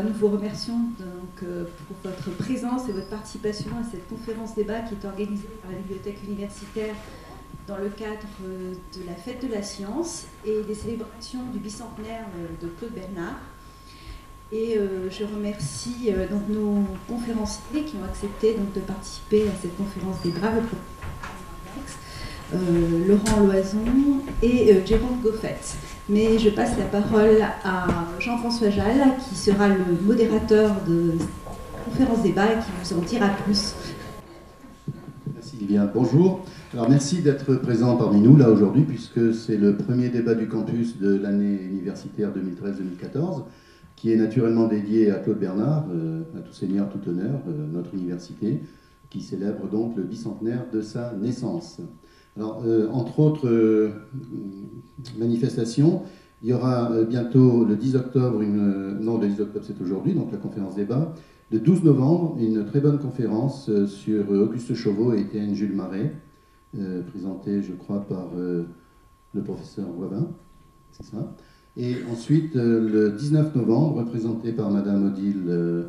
nous vous remercions donc, pour votre présence et votre participation à cette conférence débat qui est organisée par la bibliothèque universitaire dans le cadre de la fête de la science et des célébrations du bicentenaire de Claude Bernard. Et je remercie donc nos conférenciers qui ont accepté donc, de participer à cette conférence débat, Laurent Loison et Jérôme Goffet. Mais je passe la parole à Jean-François Jal, qui sera le modérateur de cette conférence débat et qui vous en dira plus. Merci Livia. Bonjour. Alors merci d'être présent parmi nous là aujourd'hui, puisque c'est le premier débat du campus de l'année universitaire 2013-2014, qui est naturellement dédié à Claude Bernard, à tout seigneur, tout honneur, notre université, qui célèbre donc le bicentenaire de sa naissance. Alors, entre autres manifestations, il y aura bientôt le 10 octobre, non, le 10 octobre c'est aujourd'hui, donc la conférence débat. Le 12 novembre, une très bonne conférence sur Auguste Chauveau et Étienne Jules Marais, présentée, je crois, par le professeur Wavin, c'est ça. Et ensuite, le 19 novembre, présentée par Madame Odile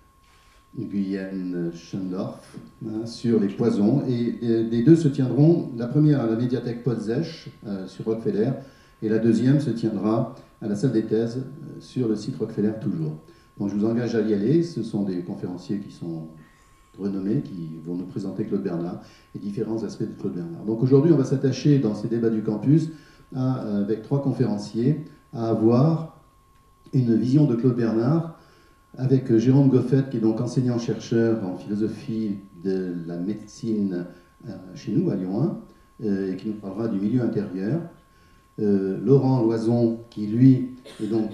Guyenne Schendorf, sur les poisons. Et les deux se tiendront, la première à la médiathèque Paul Zech, sur Rockefeller, et la deuxième se tiendra à la salle des thèses, sur le site Rockefeller toujours. Donc je vous engage à y aller, ce sont des conférenciers qui sont renommés, qui vont nous présenter Claude Bernard et différents aspects de Claude Bernard. Donc aujourd'hui, on va s'attacher dans ces débats du campus, avec trois conférenciers, à avoir une vision de Claude Bernard, avec Jérôme Goffet, qui est donc enseignant-chercheur en philosophie de la médecine chez nous, à Lyon 1, et qui nous parlera du milieu intérieur. Laurent Loison, qui lui est donc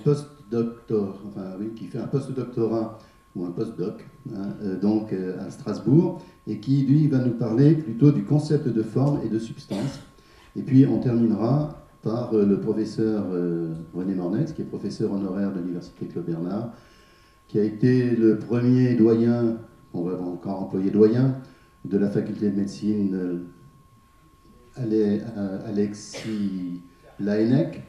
qui fait un post-doctorat ou un post-doc, donc à Strasbourg, et qui lui va nous parler plutôt du concept de forme et de substance. Et puis on terminera par le professeur René Mornex, qui est professeur honoraire de l'université Claude Bernard, qui a été le premier doyen, on va encore employer doyen, de la faculté de médecine, Alexis Laennec,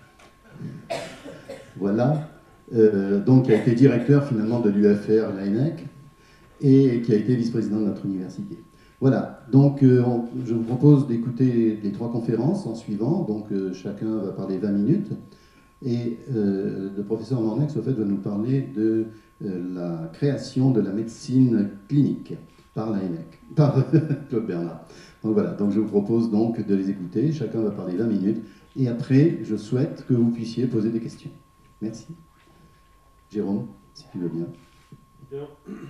voilà, donc qui a été directeur finalement de l'UFR Laennec, et qui a été vice-président de notre université. Voilà, donc je vous propose d'écouter les trois conférences en suivant, donc chacun va parler 20 minutes, et le professeur Mornex, au fait, va nous parler de la création de la médecine clinique par Laennec, par Claude Bernard. Donc voilà, donc je vous propose donc de les écouter, chacun va parler 20 minutes, et après, je souhaite que vous puissiez poser des questions. Merci. Jérôme, si tu veux bien. Bien.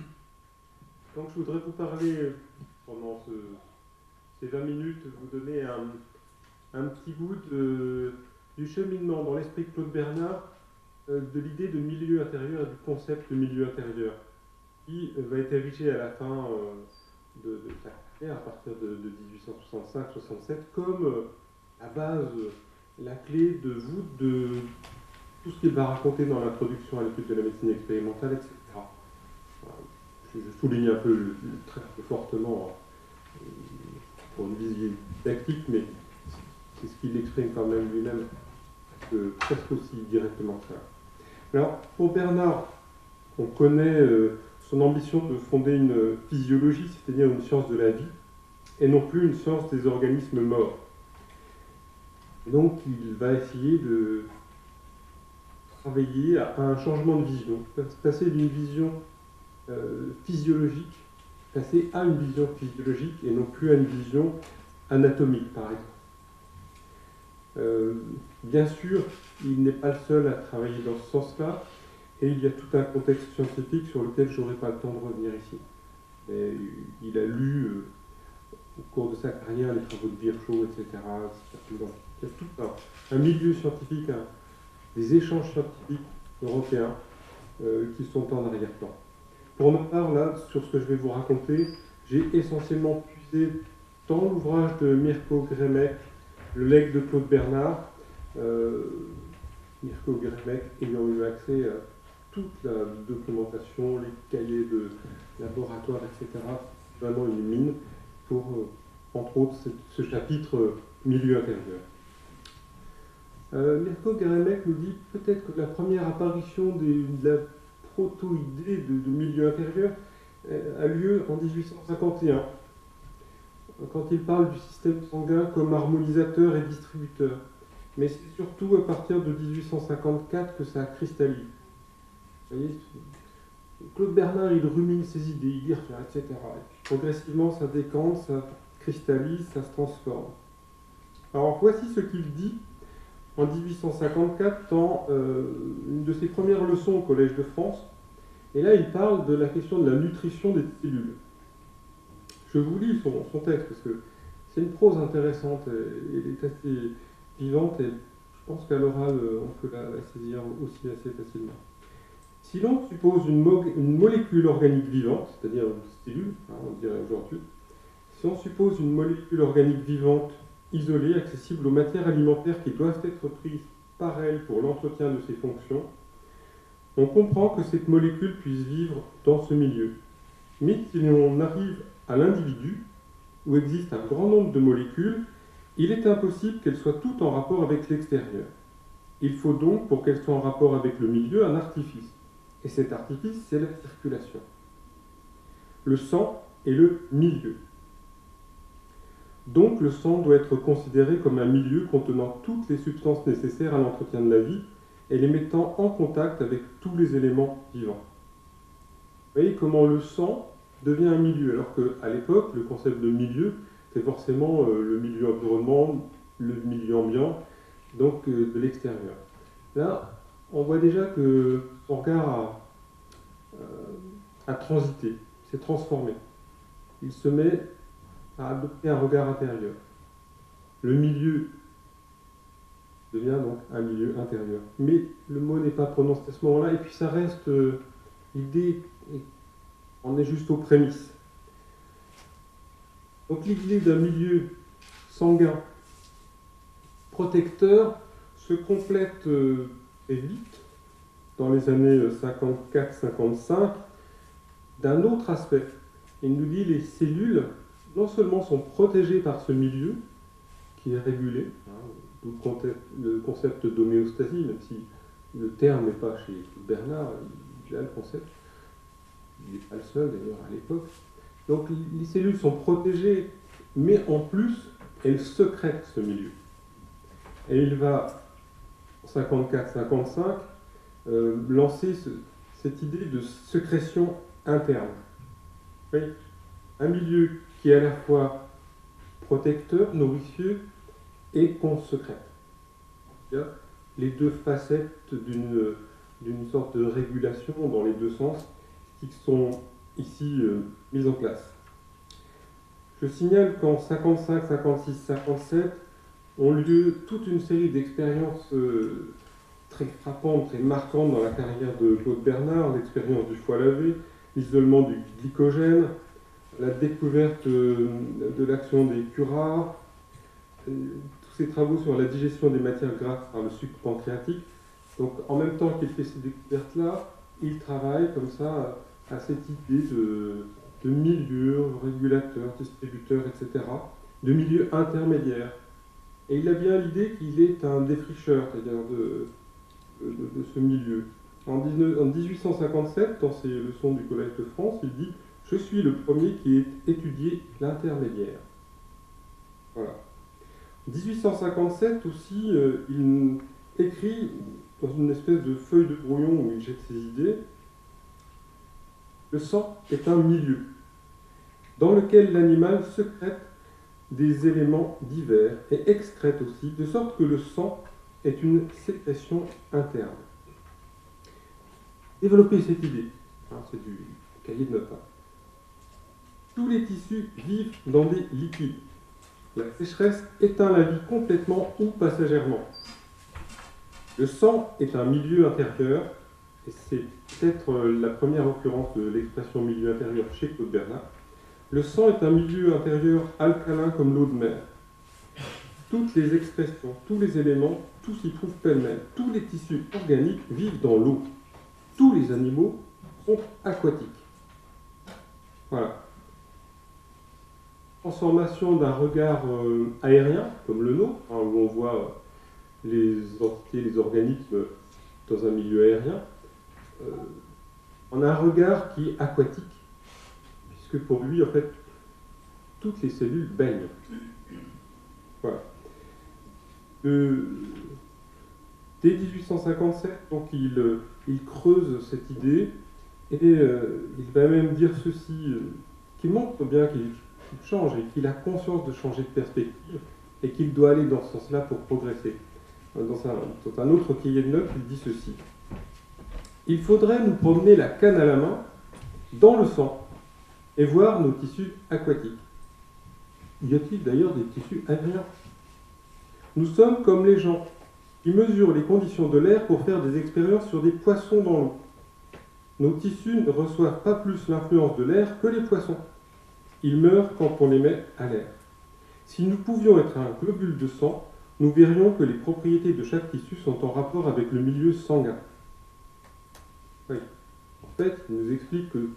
Donc je voudrais vous parler, pendant ces 20 minutes, vous donner un petit bout du cheminement dans l'esprit de Claude Bernard, de l'idée de milieu intérieur et du concept de milieu intérieur, qui va être érigé à la fin de sa carrière, à partir de 1865-67, comme la base, la clé de voûte de tout ce qu'il va raconter dans l'introduction à l'étude de la médecine expérimentale, etc. Je souligne un peu très fortement pour une visée tactique, mais c'est ce qu'il exprime quand même lui-même, presque aussi directement que ça. Alors, pour Bernard, on connaît son ambition de fonder une physiologie, c'est-à-dire une science de la vie, et non plus une science des organismes morts. Et donc, il va essayer de travailler à un changement de vision, passer d'une vision physiologique, passer à une vision physiologique et non plus à une vision anatomique, par exemple. Bien sûr, il n'est pas le seul à travailler dans ce sens-là, et il y a tout un contexte scientifique sur lequel je n'aurai pas le temps de revenir ici. Mais il a lu, au cours de sa carrière, les travaux de Virchow, etc. Il y a tout un milieu scientifique, des échanges scientifiques européens qui sont en arrière-plan. Pour ma part, là, sur ce que je vais vous raconter, j'ai essentiellement puisé dans l'ouvrage de Mirko Grmek, Le legs de Claude Bernard, Mirko Grmek ayant eu accès à toute la documentation, les cahiers de laboratoire, etc. Vraiment une mine pour, entre autres, ce chapitre milieu intérieur. Mirko Grmek nous dit peut-être que la première apparition de la proto-idée de milieu intérieur a lieu en 1851, quand il parle du système sanguin comme harmonisateur et distributeur. Mais c'est surtout à partir de 1854 que ça cristallise. Vous voyez, Claude Bernard, il rumine ses idées, il y revient, etc. Et puis, progressivement, ça décante, ça cristallise, ça se transforme. Alors voici ce qu'il dit en 1854 dans une de ses premières leçons au Collège de France. Et là, il parle de la question de la nutrition des cellules. Je vous lis son texte, parce que c'est une prose intéressante, elle est assez vivante, et je pense qu'à l'oral, on peut la saisir aussi assez facilement. Si l'on suppose une molécule organique vivante, c'est-à-dire une cellule, on dirait aujourd'hui, si on suppose une molécule organique vivante isolée, accessible aux matières alimentaires qui doivent être prises par elle pour l'entretien de ses fonctions, on comprend que cette molécule puisse vivre dans ce milieu. Mais si l'on arrive à l'individu, où existe un grand nombre de molécules, il est impossible qu'elles soient toutes en rapport avec l'extérieur. Il faut donc, pour qu'elles soient en rapport avec le milieu, un artifice. Et cet artifice, c'est la circulation. Le sang est le milieu. Donc le sang doit être considéré comme un milieu contenant toutes les substances nécessaires à l'entretien de la vie et les mettant en contact avec tous les éléments vivants. Vous voyez comment le sang devient un milieu, alors qu'à l'époque, le concept de milieu, c'est forcément le milieu environnement, le milieu ambiant, donc de l'extérieur. Là, on voit déjà que son regard a transité, s'est transformé. Il se met à adopter un regard intérieur. Le milieu devient donc un milieu intérieur. Mais le mot n'est pas prononcé à ce moment-là, et puis ça reste l'idée, on est juste aux prémices. Donc l'idée d'un milieu sanguin protecteur se complète très vite, dans les années 54-55, d'un autre aspect. Il nous dit que les cellules, non seulement sont protégées par ce milieu, qui est régulé, d'où le concept d'homéostasie, même si le terme n'est pas chez Bernard, il a le concept, il n'est pas le seul d'ailleurs à l'époque. Donc les cellules sont protégées, mais en plus, elles secrètent ce milieu. Et il va, en 54-55, lancer cette idée de sécrétion interne. Oui, un milieu qui est à la fois protecteur, nourricieux et qu'on secrète. Les deux facettes d'une sorte de régulation dans les deux sens qui sont ici mises en place. Je signale qu'en 55, 56, 57 ont lieu toute une série d'expériences très frappantes, très marquantes dans la carrière de Claude Bernard, l'expérience du foie lavé, l'isolement du glycogène, la découverte de l'action des curares, tous ces travaux sur la digestion des matières grasses par le sucre pancréatique. Donc en même temps qu'il fait ces découvertes-là, il travaille comme ça à cette idée de milieu régulateur, distributeur, etc., de milieu intermédiaire. Et il a bien l'idée qu'il est un défricheur, c'est-à-dire de ce milieu. En 1857, dans ses leçons du Collège de France, il dit « Je suis le premier qui ait étudié l'intermédiaire ». Voilà. En 1857 aussi, il écrit dans une espèce de feuille de brouillon où il jette ses idées « Le sang est un milieu dans lequel l'animal secrète des éléments divers et excrète aussi, de sorte que le sang est une sécrétion interne. » Développer cette idée, c'est du cahier de notes. Tous les tissus vivent dans des liquides. La sécheresse éteint la vie complètement ou passagèrement. Le sang est un milieu intérieur, et c'est peut-être la première occurrence de l'expression milieu intérieur chez Claude Bernard. Le sang est un milieu intérieur alcalin comme l'eau de mer. Toutes les expressions, tous les éléments, tout s'y trouve pêle-mêle. Tous les tissus organiques vivent dans l'eau. Tous les animaux sont aquatiques. Voilà. Transformation d'un regard aérien, comme le nôtre, où on voit les entités, les organismes dans un milieu aérien. en un regard qui est aquatique, puisque pour lui, en fait, toutes les cellules baignent. Voilà. Dès 1857, donc, il creuse cette idée, et il va même dire ceci, qui montre bien qu'il change, et qu'il a conscience de changer de perspective, et qu'il doit aller dans ce sens-là pour progresser. Dans un autre cahier de notes, il dit ceci. Il faudrait nous promener la canne à la main dans le sang et voir nos tissus aquatiques. Y a-t-il d'ailleurs des tissus aériens? Nous sommes comme les gens qui mesurent les conditions de l'air pour faire des expériences sur des poissons dans l'eau. Nos tissus ne reçoivent pas plus l'influence de l'air que les poissons. Ils meurent quand on les met à l'air. Si nous pouvions être un globule de sang, nous verrions que les propriétés de chaque tissu sont en rapport avec le milieu sanguin. Oui. En fait, il nous explique que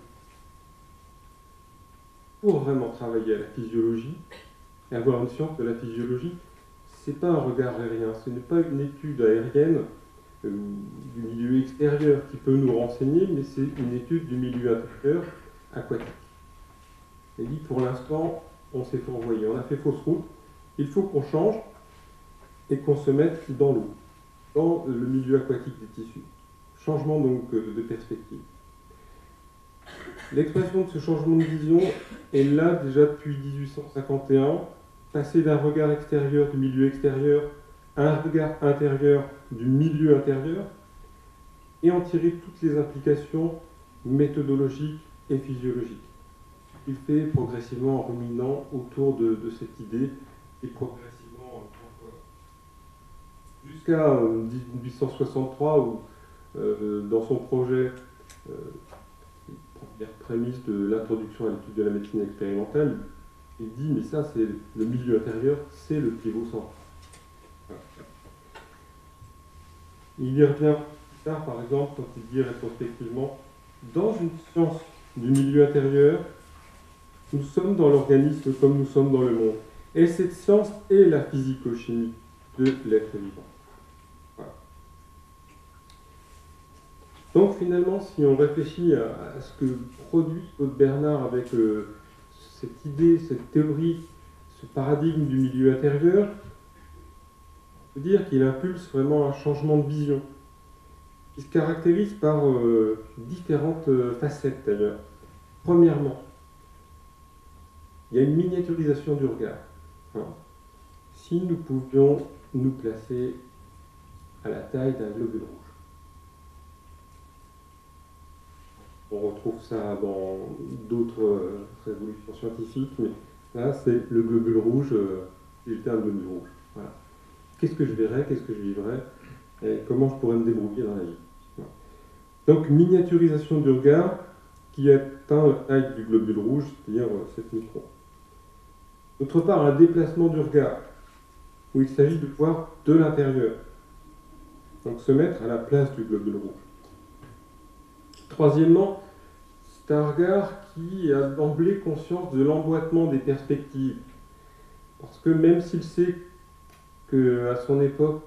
pour vraiment travailler à la physiologie et avoir une science de la physiologie, ce n'est pas un regard aérien, ce n'est pas une étude aérienne du milieu extérieur qui peut nous renseigner, mais c'est une étude du milieu intérieur aquatique. Il dit pour l'instant, on s'est fourvoyé, on a fait fausse route, il faut qu'on change et qu'on se mette dans l'eau, dans le milieu aquatique des tissus. Changement donc de perspective. L'expression de ce changement de vision est là déjà depuis 1851, passer d'un regard extérieur du milieu extérieur à un regard intérieur du milieu intérieur, et en tirer toutes les implications méthodologiques et physiologiques. Il fait progressivement en ruminant autour de cette idée, et progressivement jusqu'à 1863 où dans son projet, première prémisse de l'introduction à l'étude de la médecine expérimentale, il dit mais ça c'est le milieu intérieur, c'est le pivot central. Voilà. Il y revient plus tard par exemple quand il dit rétrospectivement dans une science du milieu intérieur, nous sommes dans l'organisme comme nous sommes dans le monde. Et cette science est la physico-chimie de l'être vivant. Voilà. Donc finalement, si on réfléchit à ce que produit Claude Bernard avec cette idée, cette théorie, ce paradigme du milieu intérieur, on peut dire qu'il impulse vraiment un changement de vision, qui se caractérise par différentes facettes d'ailleurs. Premièrement, il y a une miniaturisation du regard. Si nous pouvions nous placer à la taille d'un globule rouge. On retrouve ça dans d'autres révolutions scientifiques, mais là c'est le globule rouge, si j'étais un globule rouge. Voilà. Qu'est-ce que je verrais, qu'est-ce que je vivrais, et comment je pourrais me débrouiller dans la vie. Voilà. Donc miniaturisation du regard qui atteint la taille du globule rouge, c'est-à-dire 7 microns. D'autre part, un déplacement du regard, où il s'agit de voir de l'intérieur. Donc se mettre à la place du globule rouge. Troisièmement, c'est un regard qui a d'emblée conscience de l'emboîtement des perspectives. Parce que même s'il sait qu'à son époque,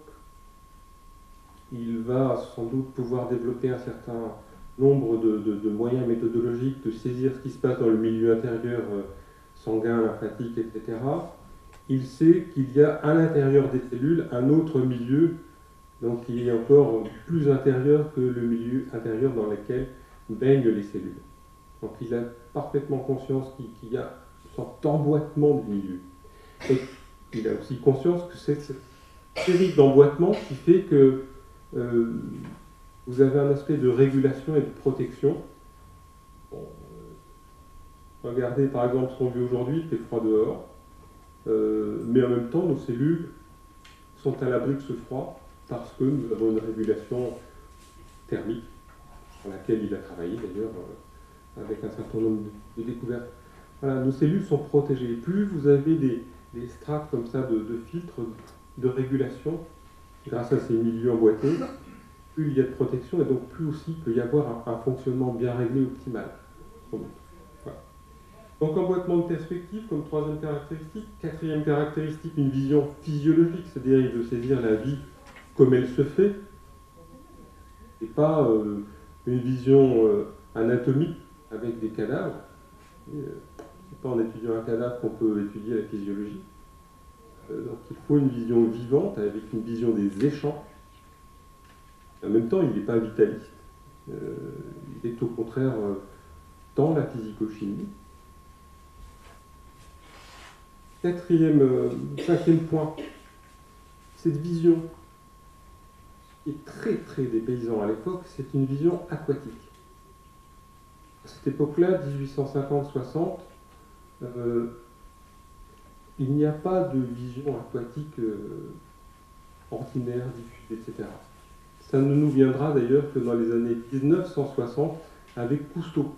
il va sans doute pouvoir développer un certain nombre de moyens méthodologiques de saisir ce qui se passe dans le milieu intérieur sanguin, lymphatique, etc., il sait qu'il y a à l'intérieur des cellules un autre milieu, donc qui est encore plus intérieur que le milieu intérieur dans lequel baignent les cellules. Donc il a parfaitement conscience qu'il y a une sorte d'emboîtement du milieu. Et il a aussi conscience que c'est cette série d'emboîtements qui fait que vous avez un aspect de régulation et de protection. Bon, regardez par exemple ce qu'on vit aujourd'hui, il fait froid dehors, mais en même temps nos cellules sont à l'abri de ce froid parce que nous avons une régulation thermique sur laquelle il a travaillé d'ailleurs avec un certain nombre de découvertes. Voilà, nos cellules sont protégées. Plus vous avez des strates comme ça de filtres de régulation grâce à ces milieux emboîtés, plus il y a de protection et donc plus aussi il peut y avoir un fonctionnement bien réglé optimal. Voilà. Donc emboîtement de perspective comme troisième caractéristique. Quatrième caractéristique, une vision physiologique, c'est-à-dire il veut saisir la vie comme elle se fait, et pas une vision anatomique avec des cadavres. Ce n'est pas en étudiant un cadavre qu'on peut étudier la physiologie. Donc il faut une vision vivante, avec une vision des échanges. En même temps, il n'est pas vitaliste. Il est au contraire dans la physico-chimie. Cinquième point, cette vision qui est très très dépaysant à l'époque, c'est une vision aquatique. À cette époque-là, 1850-60, il n'y a pas de vision aquatique ordinaire, diffusée, etc. Ça ne nous viendra d'ailleurs que dans les années 1960 avec Cousteau.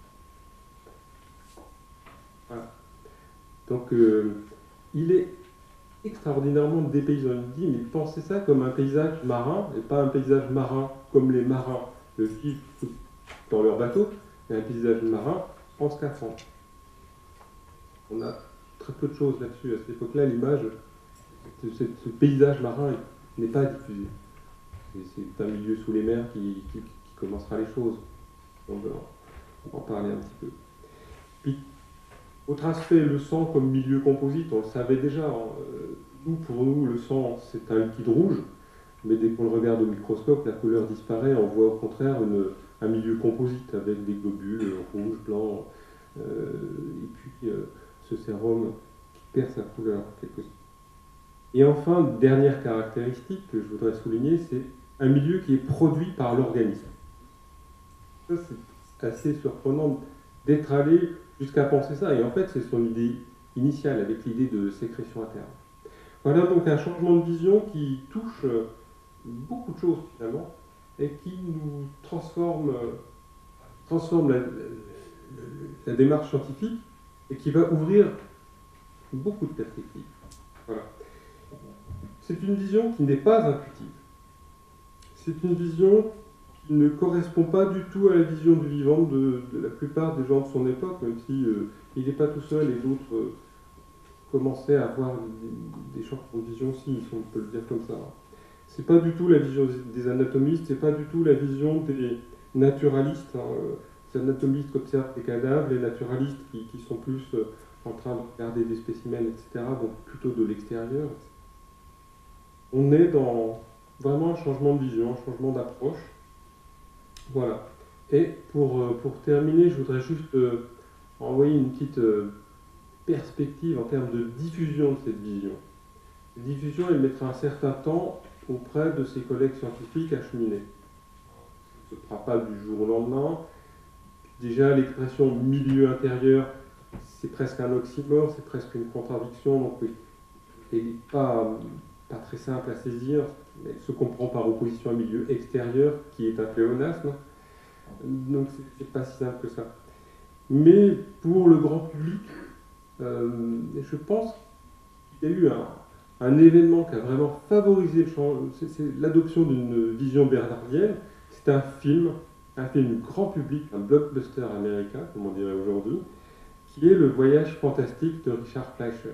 Voilà. Donc il est extraordinairement dépaysant. Il dit, mais pensez ça comme un paysage marin, et pas un paysage marin comme les marins le vivent dans leur bateau, mais un paysage marin en scaphandre. On a très peu de choses là-dessus. À cette époque-là, l'image de ce paysage marin n'est pas diffusée. C'est un milieu sous les mers qui commencera les choses. On va en parler un petit peu. Puis, autre aspect, le sang comme milieu composite, on le savait déjà. Pour nous, le sang, c'est un liquide rouge, mais dès qu'on le regarde au microscope, la couleur disparaît. On voit au contraire un milieu composite avec des globules rouges, blancs, et puis ce sérum qui perd sa couleur en quelque sorte. Et enfin, dernière caractéristique que je voudrais souligner, c'est un milieu qui est produit par l'organisme. Ça, c'est assez surprenant d'être allé jusqu'à penser ça. Et en fait, c'est son idée initiale avec l'idée de sécrétion interne. Voilà donc un changement de vision qui touche beaucoup de choses finalement et qui nous transforme la démarche scientifique et qui va ouvrir beaucoup de perspectives. Voilà. C'est une vision qui n'est pas intuitive. C'est une vision qui ne correspond pas du tout à la vision du vivant de la plupart des gens de son époque, même si il n'est pas tout seul et d'autres commençaient à avoir des changements de vision aussi, si on peut le dire comme ça. C'est pas du tout la vision des anatomistes, c'est pas du tout la vision des naturalistes. Les anatomistes qui observent des cadavres, les naturalistes qui sont plus en train de regarder des spécimens, etc., donc plutôt de l'extérieur. On est dans vraiment un changement de vision, un changement d'approche. Voilà. Et pour terminer, je voudrais juste envoyer une petite perspective en termes de diffusion de cette vision. Cette diffusion, elle mettra un certain temps auprès de ses collègues scientifiques à cheminer. Ça ne se fera pas du jour au lendemain. Déjà, l'expression milieu intérieur, c'est presque un oxymore, c'est presque une contradiction, donc elle n'est pas très simple à saisir. Elle se comprend par opposition à un milieu extérieur, qui est un pléonasme. Donc, c'est pas si simple que ça. Mais pour le grand public, je pense qu'il y a eu un événement qui a vraiment favorisé c'est l'adoption d'une vision bernardienne. C'est un film grand public, un blockbuster américain, comme on dirait aujourd'hui, qui est Le Voyage fantastique de Richard Fleischer,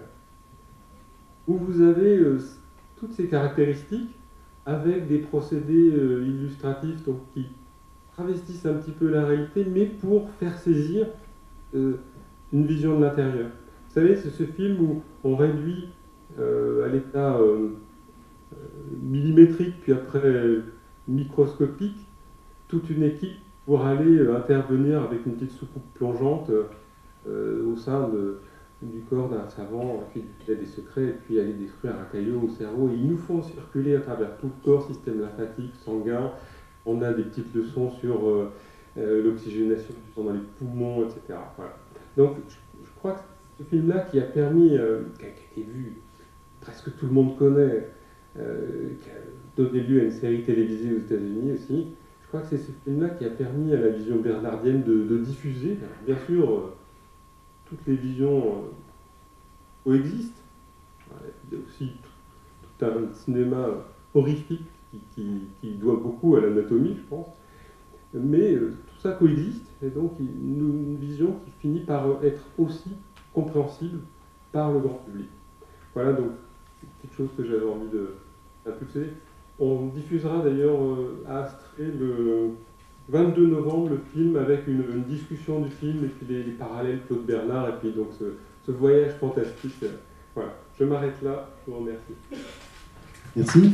où vous avez toutes ces caractéristiques avec des procédés illustratifs donc, qui travestissent un petit peu la réalité, mais pour faire saisir une vision de l'intérieur. Vous savez, c'est ce film où on réduit à l'état millimétrique, puis après microscopique, toute une équipe pour aller intervenir avec une petite soucoupe plongeante au sein du corps d'un savant qui a des secrets, et puis aller détruire un caillot au cerveau. Et ils nous font circuler à travers tout le corps, système lymphatique, sanguin. On a des petites leçons sur l'oxygénation du sang dans les poumons, etc. Voilà. Donc, je crois que ce film-là qui a permis, qui a été vu, presque tout le monde connaît, qui a donné lieu à une série télévisée aux États-Unis aussi, je crois que c'est ce film-là qui a permis à la vision bernardienne de diffuser. Alors, bien sûr, toutes les visions coexistent. Il y a aussi tout un cinéma horrifique qui doit beaucoup à l'anatomie, je pense. Mais tout ça coexiste, et donc une vision qui finit par être aussi compréhensible par le grand public. Voilà donc quelque chose que j'avais envie d'impulser. On diffusera d'ailleurs à Astrée 22 novembre, le film, avec une discussion du film, et puis les parallèles Claude Bernard, et puis donc ce voyage fantastique. Voilà, je m'arrête là, je vous remercie. Merci.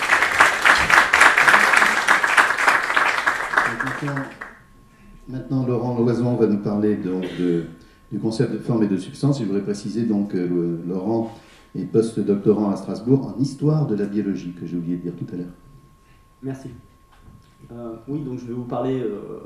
Maintenant, Laurent Loison va nous parler donc du concept de forme et de substance. Je voudrais préciser donc que Laurent est post-doctorant à Strasbourg en histoire de la biologie, que j'ai oublié de dire tout à l'heure. Merci. Oui, donc je vais vous parler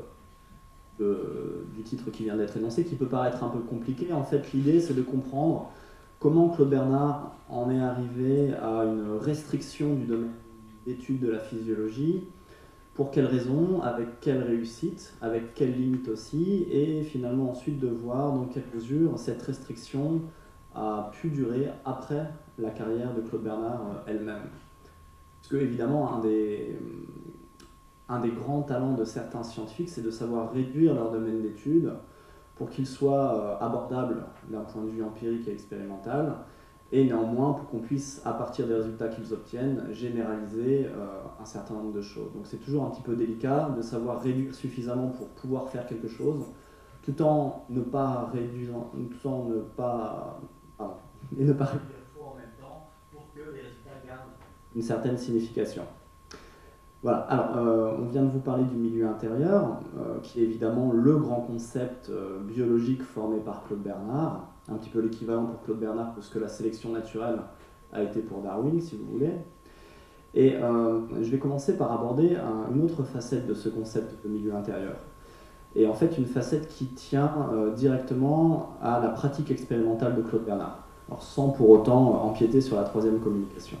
du titre qui vient d'être énoncé, qui peut paraître un peu compliqué. En fait, l'idée, c'est de comprendre comment Claude Bernard en est arrivé à une restriction du domaine d'étude de la physiologie, pour quelles raisons, avec quelle réussite, avec quelles limites aussi, et finalement ensuite de voir dans quelle mesure cette restriction a pu durer après la carrière de Claude Bernard elle-même. Parce que évidemment, un des grands talents de certains scientifiques, c'est de savoir réduire leur domaine d'étude pour qu'il soit abordable d'un point de vue empirique et expérimental, et néanmoins pour qu'on puisse, à partir des résultats qu'ils obtiennent, généraliser un certain nombre de choses. Donc c'est toujours un petit peu délicat de savoir réduire suffisamment pour pouvoir faire quelque chose, tout en ne pas réduisant, tout en ne pas, et ne pas réduire trop en même temps pour que les résultats gardent une certaine signification. Voilà, alors on vient de vous parler du milieu intérieur, qui est évidemment le grand concept biologique formé par Claude Bernard, un petit peu l'équivalent pour Claude Bernard de ce que la sélection naturelle a été pour Darwin, si vous voulez. Et je vais commencer par aborder une autre facette de ce concept de milieu intérieur. Et en fait, une facette qui tient directement à la pratique expérimentale de Claude Bernard, alors sans pour autant empiéter sur la troisième communication.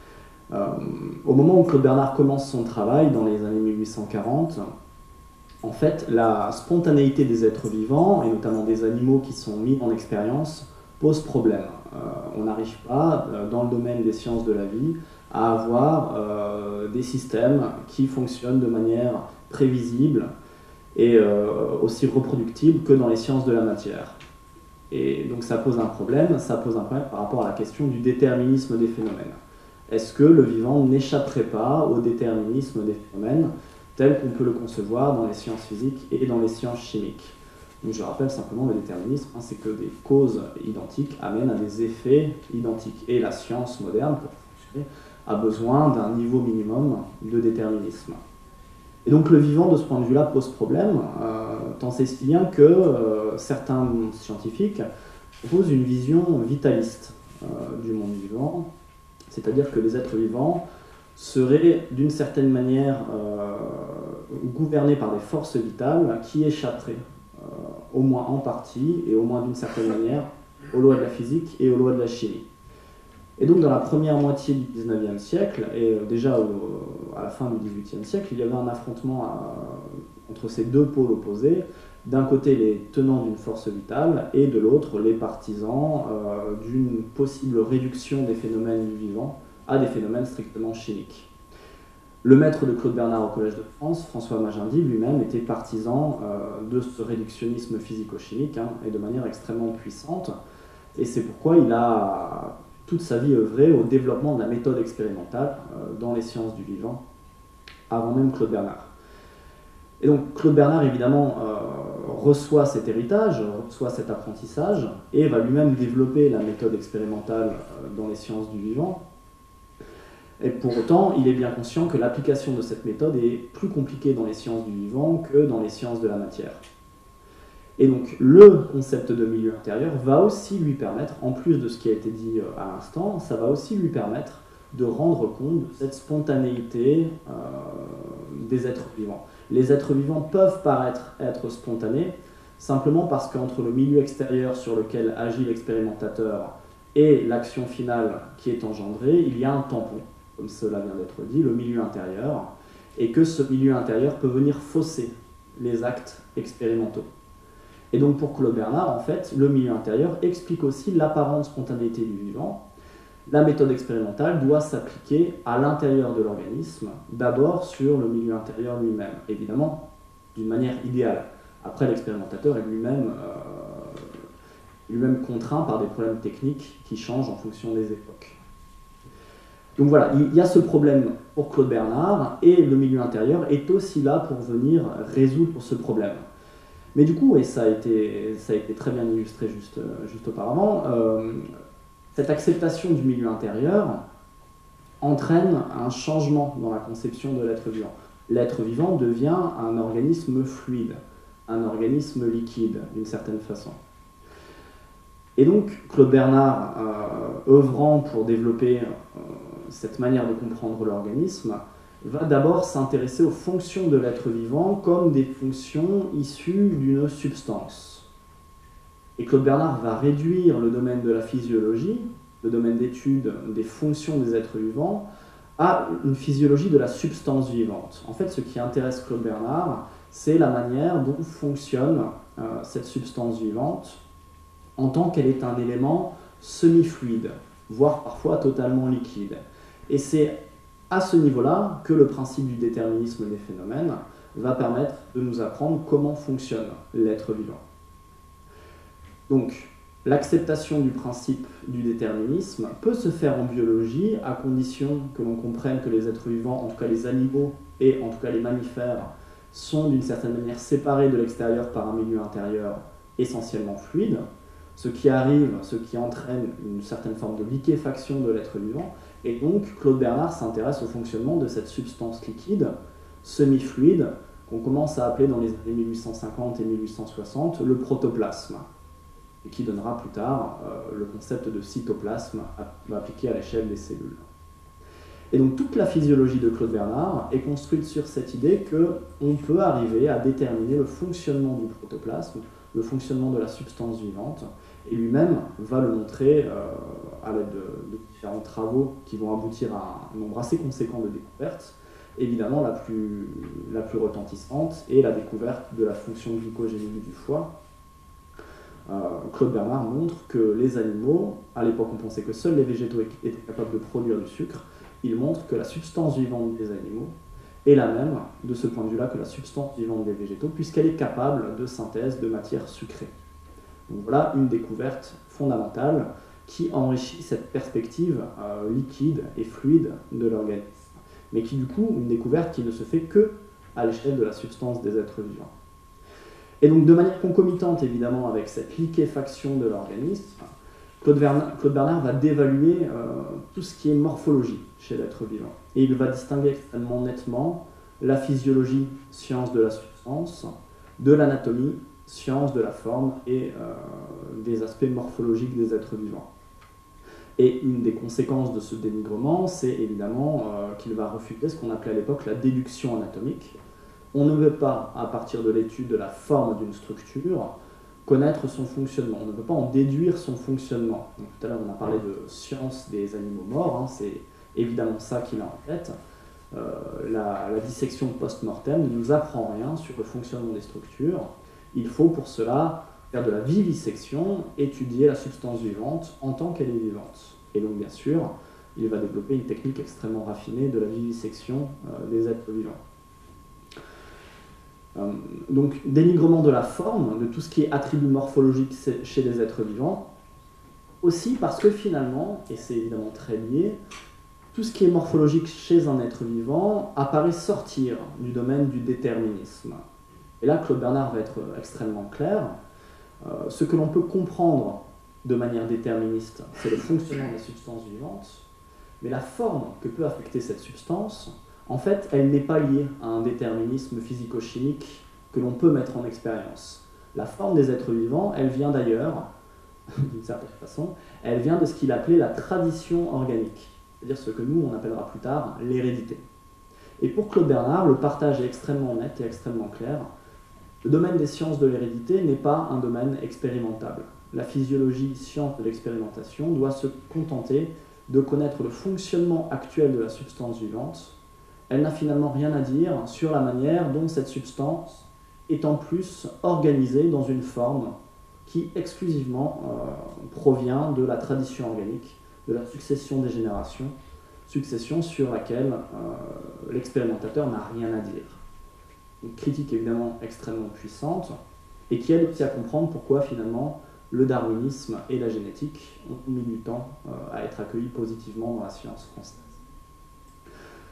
Au moment où Claude Bernard commence son travail, dans les années 1840, en fait, la spontanéité des êtres vivants, et notamment des animaux qui sont mis en expérience, pose problème. On n'arrive pas, dans le domaine des sciences de la vie, à avoir des systèmes qui fonctionnent de manière prévisible et aussi reproductible que dans les sciences de la matière. Et donc ça pose un problème par rapport à la question du déterminisme des phénomènes. Est-ce que le vivant n'échapperait pas au déterminisme des phénomènes tel qu'on peut le concevoir dans les sciences physiques et dans les sciences chimiques? Donc je rappelle simplement, le déterminisme, c'est que des causes identiques amènent à des effets identiques. Et la science moderne, pour fonctionner, a besoin d'un niveau minimum de déterminisme. Et donc le vivant, de ce point de vue-là, pose problème, tant c'est si bien que certains scientifiques proposent une vision vitaliste du monde vivant, c'est-à-dire que les êtres vivants seraient d'une certaine manière gouvernés par des forces vitales qui échapperaient, au moins en partie, et au moins d'une certaine manière, aux lois de la physique et aux lois de la chimie. Et donc dans la première moitié du XIXe siècle, et déjà à la fin du XVIIIe siècle, il y avait un affrontement entre ces deux pôles opposés. D'un côté les tenants d'une force vitale, et de l'autre les partisans d'une possible réduction des phénomènes du vivant à des phénomènes strictement chimiques. Le maître de Claude Bernard au Collège de France, François Magendie, lui-même était partisan de ce réductionnisme physico-chimique, et de manière extrêmement puissante. Et c'est pourquoi il a toute sa vie œuvré au développement de la méthode expérimentale dans les sciences du vivant, avant même Claude Bernard. Et donc Claude Bernard, évidemment, reçoit cet héritage, reçoit cet apprentissage, et va lui-même développer la méthode expérimentale dans les sciences du vivant. Et pour autant, il est bien conscient que l'application de cette méthode est plus compliquée dans les sciences du vivant que dans les sciences de la matière. Et donc le concept de milieu intérieur va aussi lui permettre, en plus de ce qui a été dit à l'instant, ça va aussi lui permettre de rendre compte de cette spontanéité des êtres vivants. Les êtres vivants peuvent paraître être spontanés, simplement parce qu'entre le milieu extérieur sur lequel agit l'expérimentateur et l'action finale qui est engendrée, il y a un tampon, comme cela vient d'être dit, le milieu intérieur, et que ce milieu intérieur peut venir fausser les actes expérimentaux. Et donc pour Claude Bernard, en fait, le milieu intérieur explique aussi l'apparente spontanéité du vivant. La méthode expérimentale doit s'appliquer à l'intérieur de l'organisme, d'abord sur le milieu intérieur lui-même, évidemment d'une manière idéale. Après, l'expérimentateur est lui-même contraint par des problèmes techniques qui changent en fonction des époques. Donc voilà, il y a ce problème pour Claude Bernard, et le milieu intérieur est aussi là pour venir résoudre ce problème. Mais du coup, et ça a été très bien illustré juste auparavant, cette acceptation du milieu intérieur entraîne un changement dans la conception de l'être vivant. L'être vivant devient un organisme fluide, un organisme liquide, d'une certaine façon. Et donc, Claude Bernard, œuvrant pour développer cette manière de comprendre l'organisme, va d'abord s'intéresser aux fonctions de l'être vivant comme des fonctions issues d'une substance. Et Claude Bernard va réduire le domaine de la physiologie, le domaine d'étude des fonctions des êtres vivants, à une physiologie de la substance vivante. En fait, ce qui intéresse Claude Bernard, c'est la manière dont fonctionne cette substance vivante en tant qu'elle est un élément semi-fluide, voire parfois totalement liquide. Et c'est à ce niveau-là que le principe du déterminisme des phénomènes va permettre de nous apprendre comment fonctionne l'être vivant. Donc, l'acceptation du principe du déterminisme peut se faire en biologie à condition que l'on comprenne que les êtres vivants, en tout cas les animaux et en tout cas les mammifères, sont d'une certaine manière séparés de l'extérieur par un milieu intérieur essentiellement fluide, ce qui entraîne une certaine forme de liquéfaction de l'être vivant. Et donc, Claude Bernard s'intéresse au fonctionnement de cette substance liquide, semi-fluide, qu'on commence à appeler dans les années 1850 et 1860 le protoplasme, et qui donnera plus tard le concept de cytoplasme appliqué à l'échelle des cellules. Et donc, toute la physiologie de Claude Bernard est construite sur cette idée qu'on peut arriver à déterminer le fonctionnement du protoplasme, le fonctionnement de la substance vivante, et lui-même va le montrer à l'aide de différents travaux qui vont aboutir à un nombre assez conséquent de découvertes. Évidemment, la plus retentissante est la découverte de la fonction glycogénique du foie. Claude Bernard montre que les animaux, à l'époque on pensait que seuls les végétaux étaient capables de produire du sucre, il montre que la substance vivante des animaux est la même, de ce point de vue-là, que la substance vivante des végétaux, puisqu'elle est capable de synthèse de matière sucrée. Donc voilà une découverte fondamentale qui enrichit cette perspective liquide et fluide de l'organisme, mais qui du coup, une découverte qui ne se fait que à l'échelle de la substance des êtres vivants. Et donc de manière concomitante évidemment avec cette liquéfaction de l'organisme, Claude Bernard va dévaluer tout ce qui est morphologie chez l'être vivant. Et il va distinguer extrêmement nettement la physiologie, science de la substance, de l'anatomie, science de la forme et des aspects morphologiques des êtres vivants. Et une des conséquences de ce dénigrement, c'est évidemment qu'il va refuter ce qu'on appelait à l'époque la déduction anatomique. On ne veut pas, à partir de l'étude de la forme d'une structure, connaître son fonctionnement. On ne peut pas en déduire son fonctionnement. Donc, tout à l'heure, on a parlé de science des animaux morts, hein, c'est évidemment ça qu'il a en tête. La dissection post-mortem ne nous apprend rien sur le fonctionnement des structures. Il faut pour cela faire de la vivisection, étudier la substance vivante en tant qu'elle est vivante. Et donc, bien sûr, il va développer une technique extrêmement raffinée de la vivisection des êtres vivants. Donc, dénigrement de la forme, de tout ce qui est attribut morphologique chez les êtres vivants, aussi parce que finalement, et c'est évidemment très lié, tout ce qui est morphologique chez un être vivant apparaît sortir du domaine du déterminisme. Et là, Claude Bernard va être extrêmement clair. Ce que l'on peut comprendre de manière déterministe, c'est le fonctionnement de la substance vivante, mais la forme que peut affecter cette substance, en fait, elle n'est pas liée à un déterminisme physico-chimique que l'on peut mettre en expérience. La forme des êtres vivants, elle vient d'ailleurs, d'une certaine façon, elle vient de ce qu'il appelait la tradition organique, c'est-à-dire ce que nous, on appellera plus tard l'hérédité. Et pour Claude Bernard, le partage est extrêmement net et extrêmement clair. Le domaine des sciences de l'hérédité n'est pas un domaine expérimentable. La physiologie, science de l'expérimentation, doit se contenter de connaître le fonctionnement actuel de la substance vivante. Elle n'a finalement rien à dire sur la manière dont cette substance est en plus organisée dans une forme qui exclusivement provient de la tradition organique, de la succession des générations, succession sur laquelle l'expérimentateur n'a rien à dire. Une critique évidemment extrêmement puissante et qui aide aussi à comprendre pourquoi finalement le darwinisme et la génétique ont mis du temps à être accueillis positivement dans la science française.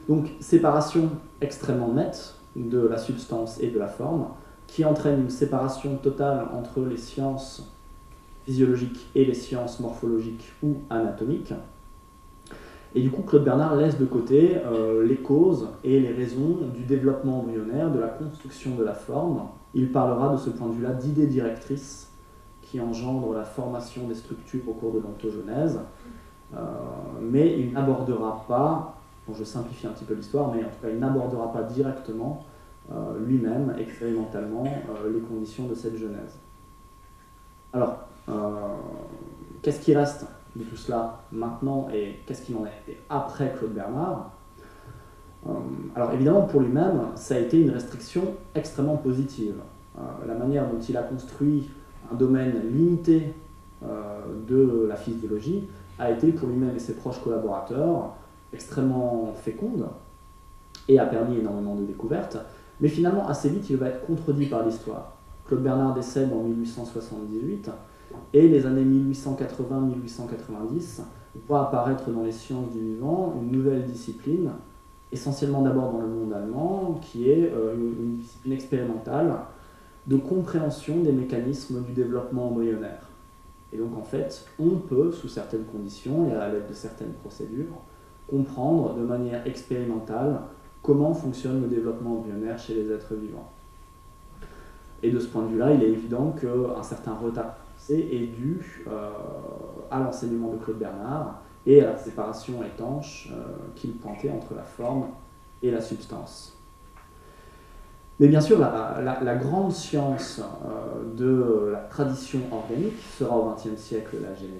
Donc, séparation extrêmement nette de la substance et de la forme, qui entraîne une séparation totale entre les sciences physiologiques et les sciences morphologiques ou anatomiques. Et du coup, Claude Bernard laisse de côté les causes et les raisons du développement embryonnaire, de la construction de la forme. Il parlera de ce point de vue-là d'idées directrices qui engendrent la formation des structures au cours de l'ontogenèse, mais il n'abordera pas, bon, je simplifie un petit peu l'histoire, mais en tout cas il n'abordera pas directement lui-même, expérimentalement, les conditions de cette genèse. Alors, qu'est-ce qui reste de tout cela maintenant et qu'est-ce qu'il en a été après Claude Bernard? Alors évidemment, pour lui-même, ça a été une restriction extrêmement positive. La manière dont il a construit un domaine limité de la physiologie a été pour lui-même et ses proches collaborateurs extrêmement féconde et a permis énormément de découvertes, mais finalement assez vite il va être contredit par l'histoire. Claude Bernard décède en 1878 et les années 1880-1890 voient apparaître dans les sciences du vivant une nouvelle discipline, essentiellement d'abord dans le monde allemand, qui est une discipline expérimentale de compréhension des mécanismes du développement embryonnaire. Et donc en fait, on peut, sous certaines conditions et à l'aide de certaines procédures, comprendre de manière expérimentale comment fonctionne le développement embryonnaire chez les êtres vivants. Et de ce point de vue-là, il est évident qu'un certain retard est dû à l'enseignement de Claude Bernard et à la séparation étanche qu'il pointait entre la forme et la substance. Mais bien sûr, la grande science de la tradition organique sera au XXe siècle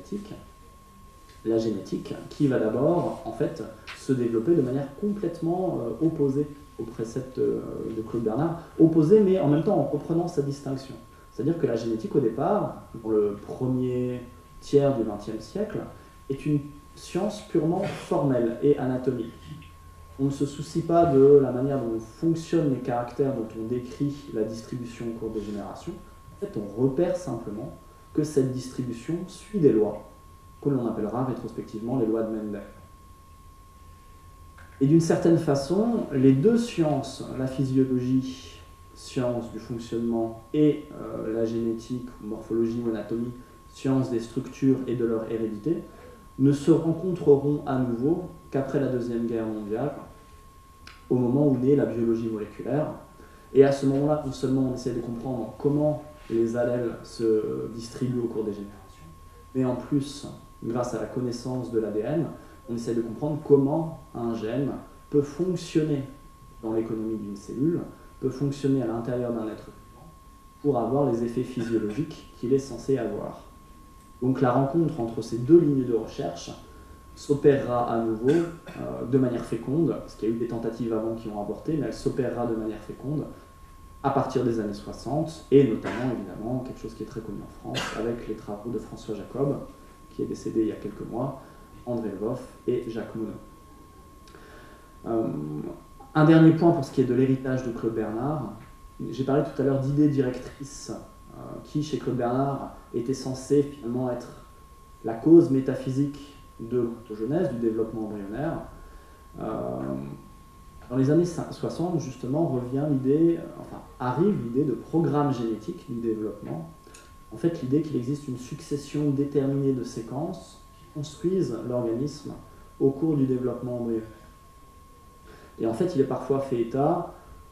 la génétique, qui va d'abord en fait se développer de manière complètement opposée aux préceptes de Claude Bernard, opposée mais en même temps en reprenant sa distinction. C'est-à-dire que la génétique au départ, pour le premier tiers du XXe siècle, est une science purement formelle et anatomique. On ne se soucie pas de la manière dont fonctionnent les caractères dont on décrit la distribution au cours des générations. En fait, on repère simplement que cette distribution suit des lois, que l'on appellera rétrospectivement les lois de Mendel. Et d'une certaine façon, les deux sciences, la physiologie, science du fonctionnement, et la génétique, morphologie ou anatomie, science des structures et de leur hérédité, ne se rencontreront à nouveau qu'après la Deuxième Guerre mondiale, au moment où naît la biologie moléculaire. Et à ce moment-là, non seulement on essaie de comprendre comment les allèles se distribuent au cours des générations, mais en plus, grâce à la connaissance de l'ADN, on essaie de comprendre comment un gène peut fonctionner dans l'économie d'une cellule, peut fonctionner à l'intérieur d'un être vivant pour avoir les effets physiologiques qu'il est censé avoir. Donc la rencontre entre ces deux lignes de recherche s'opérera à nouveau de manière féconde, parce qu'il y a eu des tentatives avant qui ont avorté, mais elle s'opérera de manière féconde à partir des années 60, et notamment évidemment quelque chose qui est très connu en France, avec les travaux de François Jacob, qui est décédé il y a quelques mois, André Lvoff et Jacques Monod. Un dernier point pour ce qui est de l'héritage de Claude Bernard. J'ai parlé tout à l'heure d'idées directrices qui, chez Claude Bernard, étaient censées finalement être la cause métaphysique de l'ontogenèse, du développement embryonnaire. Dans les années 60, justement, arrive l'idée de programme génétique du développement. En fait, l'idée qu'il existe une succession déterminée de séquences qui construisent l'organisme au cours du développement embryonnaire. Et en fait, il est parfois fait état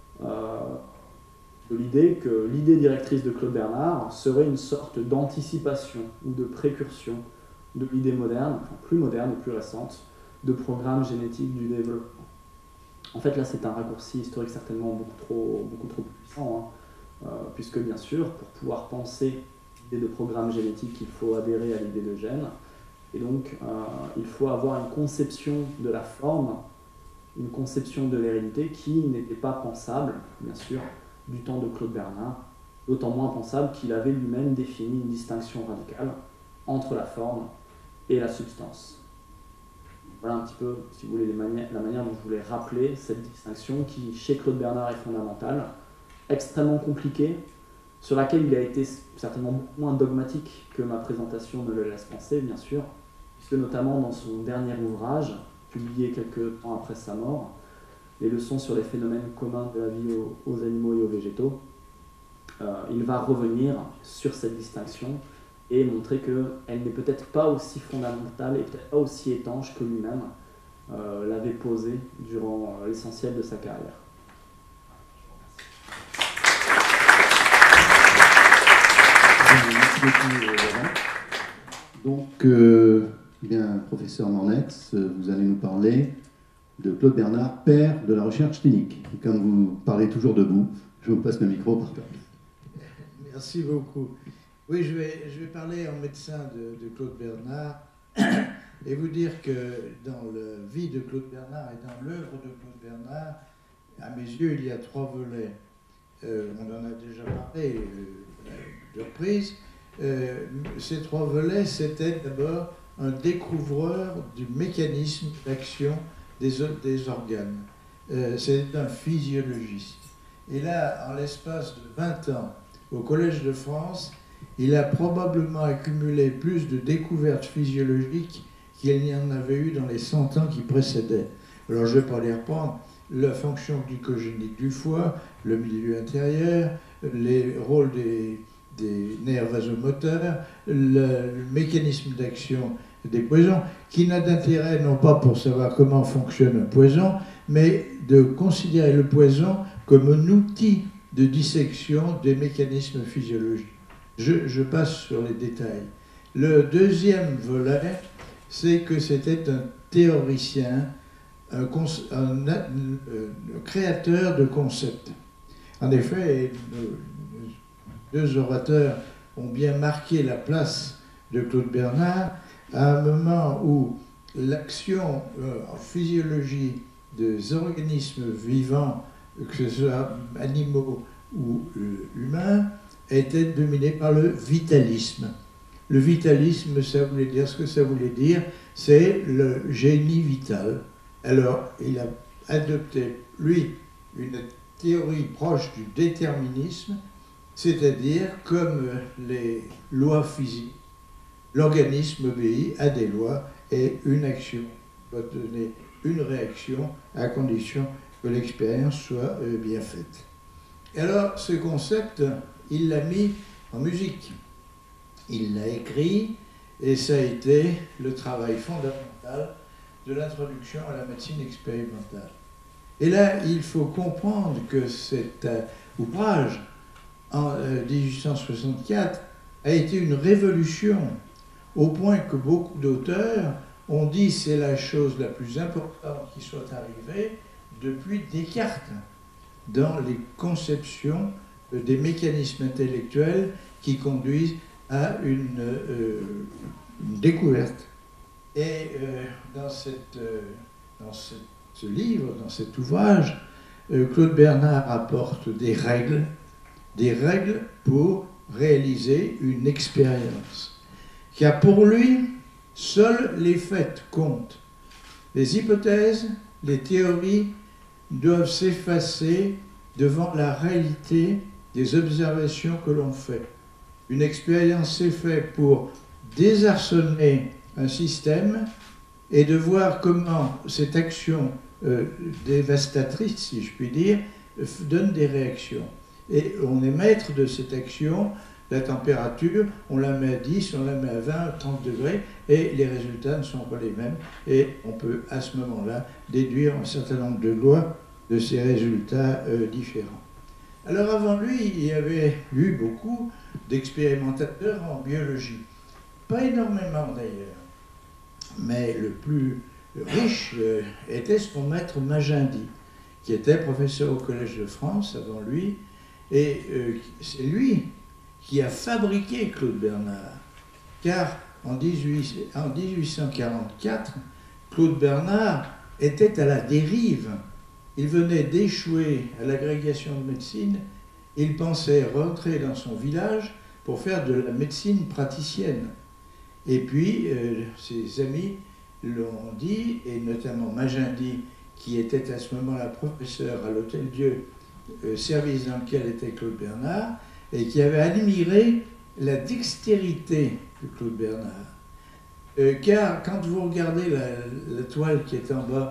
de l'idée que l'idée directrice de Claude Bernard serait une sorte d'anticipation ou de précursion de l'idée moderne, enfin plus moderne et plus récente, de programme génétique du développement. En fait, là, c'est un raccourci historique certainement beaucoup trop puissant, puisque bien sûr, pour pouvoir penser l'idée de programme génétique, il faut adhérer à l'idée de gène, et donc il faut avoir une conception de la forme, une conception de l'hérédité qui n'était pas pensable, bien sûr, du temps de Claude Bernard, d'autant moins pensable qu'il avait lui-même défini une distinction radicale entre la forme et la substance. Voilà un petit peu, si vous voulez, la manière dont je voulais rappeler cette distinction qui, chez Claude Bernard, est fondamentale, extrêmement compliquée, sur laquelle il a été certainement beaucoup moins dogmatique que ma présentation ne le laisse penser, bien sûr, puisque notamment dans son dernier ouvrage, publié quelques temps après sa mort, les leçons sur les phénomènes communs de la vie aux animaux et aux végétaux, il va revenir sur cette distinction et montrer qu'elle n'est peut-être pas aussi fondamentale et peut-être pas aussi étanche que lui-même l'avait posé durant l'essentiel de sa carrière. Merci beaucoup, Laurent. Donc, bien, professeur Mornex, vous allez nous parler de Claude Bernard, père de la recherche clinique. Et comme vous parlez toujours debout, je vous passe le micro par terre. Merci beaucoup. Oui, je vais parler en médecin de Claude Bernard et vous dire que dans la vie de Claude Bernard et dans l'œuvre de Claude Bernard, à mes yeux, il y a 3 volets. On en a déjà parlé de reprises. Ces 3 volets, c'était d'abord un découvreur du mécanisme d'action des organes. C'est un physiologiste. Et là, en l'espace de 20 ans, au Collège de France, il a probablement accumulé plus de découvertes physiologiques qu'il n'y en avait eu dans les 100 ans qui précédaient. Alors je ne vais pas les reprendre. La fonction glycogénique du foie, le milieu intérieur, les rôles des nerfs vasomoteurs, le mécanisme d'action des poisons, qui n'a d'intérêt non pas pour savoir comment fonctionne un poison, mais de considérer le poison comme un outil de dissection des mécanismes physiologiques. Je passe sur les détails. Le deuxième volet, c'est que c'était un théoricien, un créateur de concepts. En effet, nos 2 orateurs ont bien marqué la place de Claude Bernard à un moment où l'action en physiologie des organismes vivants, que ce soit animaux ou humains, était dominée par le vitalisme. Le vitalisme, ça voulait dire ce que ça voulait dire, c'est le génie vital. Alors, il a adopté, lui, une théorie proche du déterminisme, c'est-à-dire comme les lois physiques, l'organisme obéit à des lois et une action doit donner une réaction à condition que l'expérience soit bien faite. Et alors, ce concept, il l'a mis en musique. Il l'a écrit et ça a été le travail fondamental de l'introduction à la médecine expérimentale. Et là, il faut comprendre que cet ouvrage, en 1864, a été une révolution, au point que beaucoup d'auteurs ont dit que c'est la chose la plus importante qui soit arrivée depuis Descartes, dans les conceptions des mécanismes intellectuels qui conduisent à une découverte. Et dans ce livre, dans cet ouvrage, Claude Bernard apporte des règles pour réaliser une expérience. Car pour lui, seuls les faits comptent. Les hypothèses, les théories doivent s'effacer devant la réalité des observations que l'on fait. Une expérience s'est faite pour désarçonner un système et de voir comment cette action dévastatrice, si je puis dire, donne des réactions. Et on est maître de cette action, la température, on la met à 10, on la met à 20, 30 degrés, et les résultats ne sont pas les mêmes. Et on peut à ce moment-là déduire un certain nombre de lois de ces résultats différents. Alors avant lui, il y avait eu beaucoup d'expérimentateurs en biologie. Pas énormément d'ailleurs, mais le plus riche était son maître Magendie, qui était professeur au Collège de France avant lui, et c'est lui qui a fabriqué Claude Bernard, car en 1844, Claude Bernard était à la dérive. Il venait d'échouer à l'agrégation de médecine, il pensait rentrer dans son village pour faire de la médecine praticienne. Et puis, ses amis l'ont dit, et notamment Magendie, qui était à ce moment-là professeur à l'Hôtel-Dieu, service dans lequel était Claude Bernard, et qui avait admiré la dextérité de Claude Bernard. Car quand vous regardez la toile qui est en bas,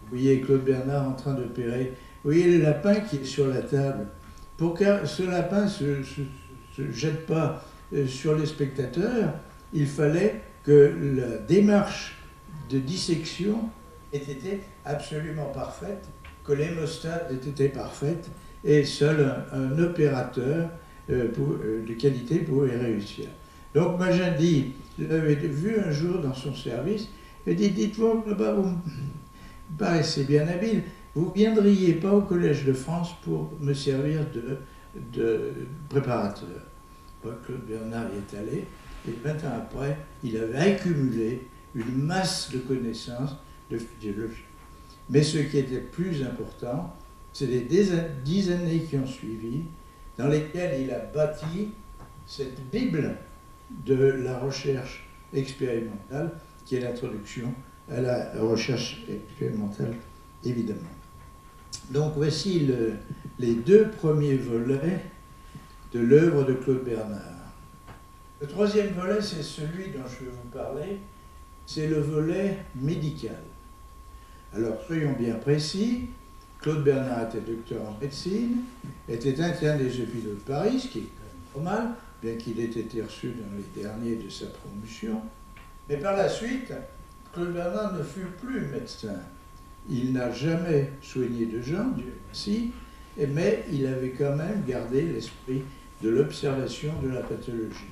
Vous voyez Claude Bernard en train d'opérer. Vous voyez le lapin qui est sur la table. Pour que ce lapin ne se jette pas sur les spectateurs, il fallait que la démarche de dissection ait été absolument parfaite, que l'hémostase ait été parfaite, et seul un opérateur de qualité pouvait réussir. Donc Magendie l'avait vu un jour dans son service, et dit, dites-moi, vous me paraissez bien habile, vous ne viendriez pas au Collège de France pour me servir de préparateur. Claude Bernard y est allé, et 20 ans après, il avait accumulé une masse de connaissances de physiologie. Mais ce qui était plus important, c'est les 10 années qui ont suivi, dans lesquelles il a bâti cette Bible de la recherche expérimentale, qui est l'introduction à la recherche expérimentale, évidemment. Donc voici les 2 premiers volets de l'œuvre de Claude Bernard. Le 3e volet, c'est celui dont je vais vous parler, c'est le volet médical. Alors, soyons bien précis, Claude Bernard était docteur en médecine, était interne des hôpitaux de Paris, ce qui est normal, bien qu'il ait été reçu dans les derniers de sa promotion. Mais par la suite, Claude Bernard ne fut plus médecin. Il n'a jamais soigné de gens, Dieu merci, mais il avait quand même gardé l'esprit de l'observation de la pathologie.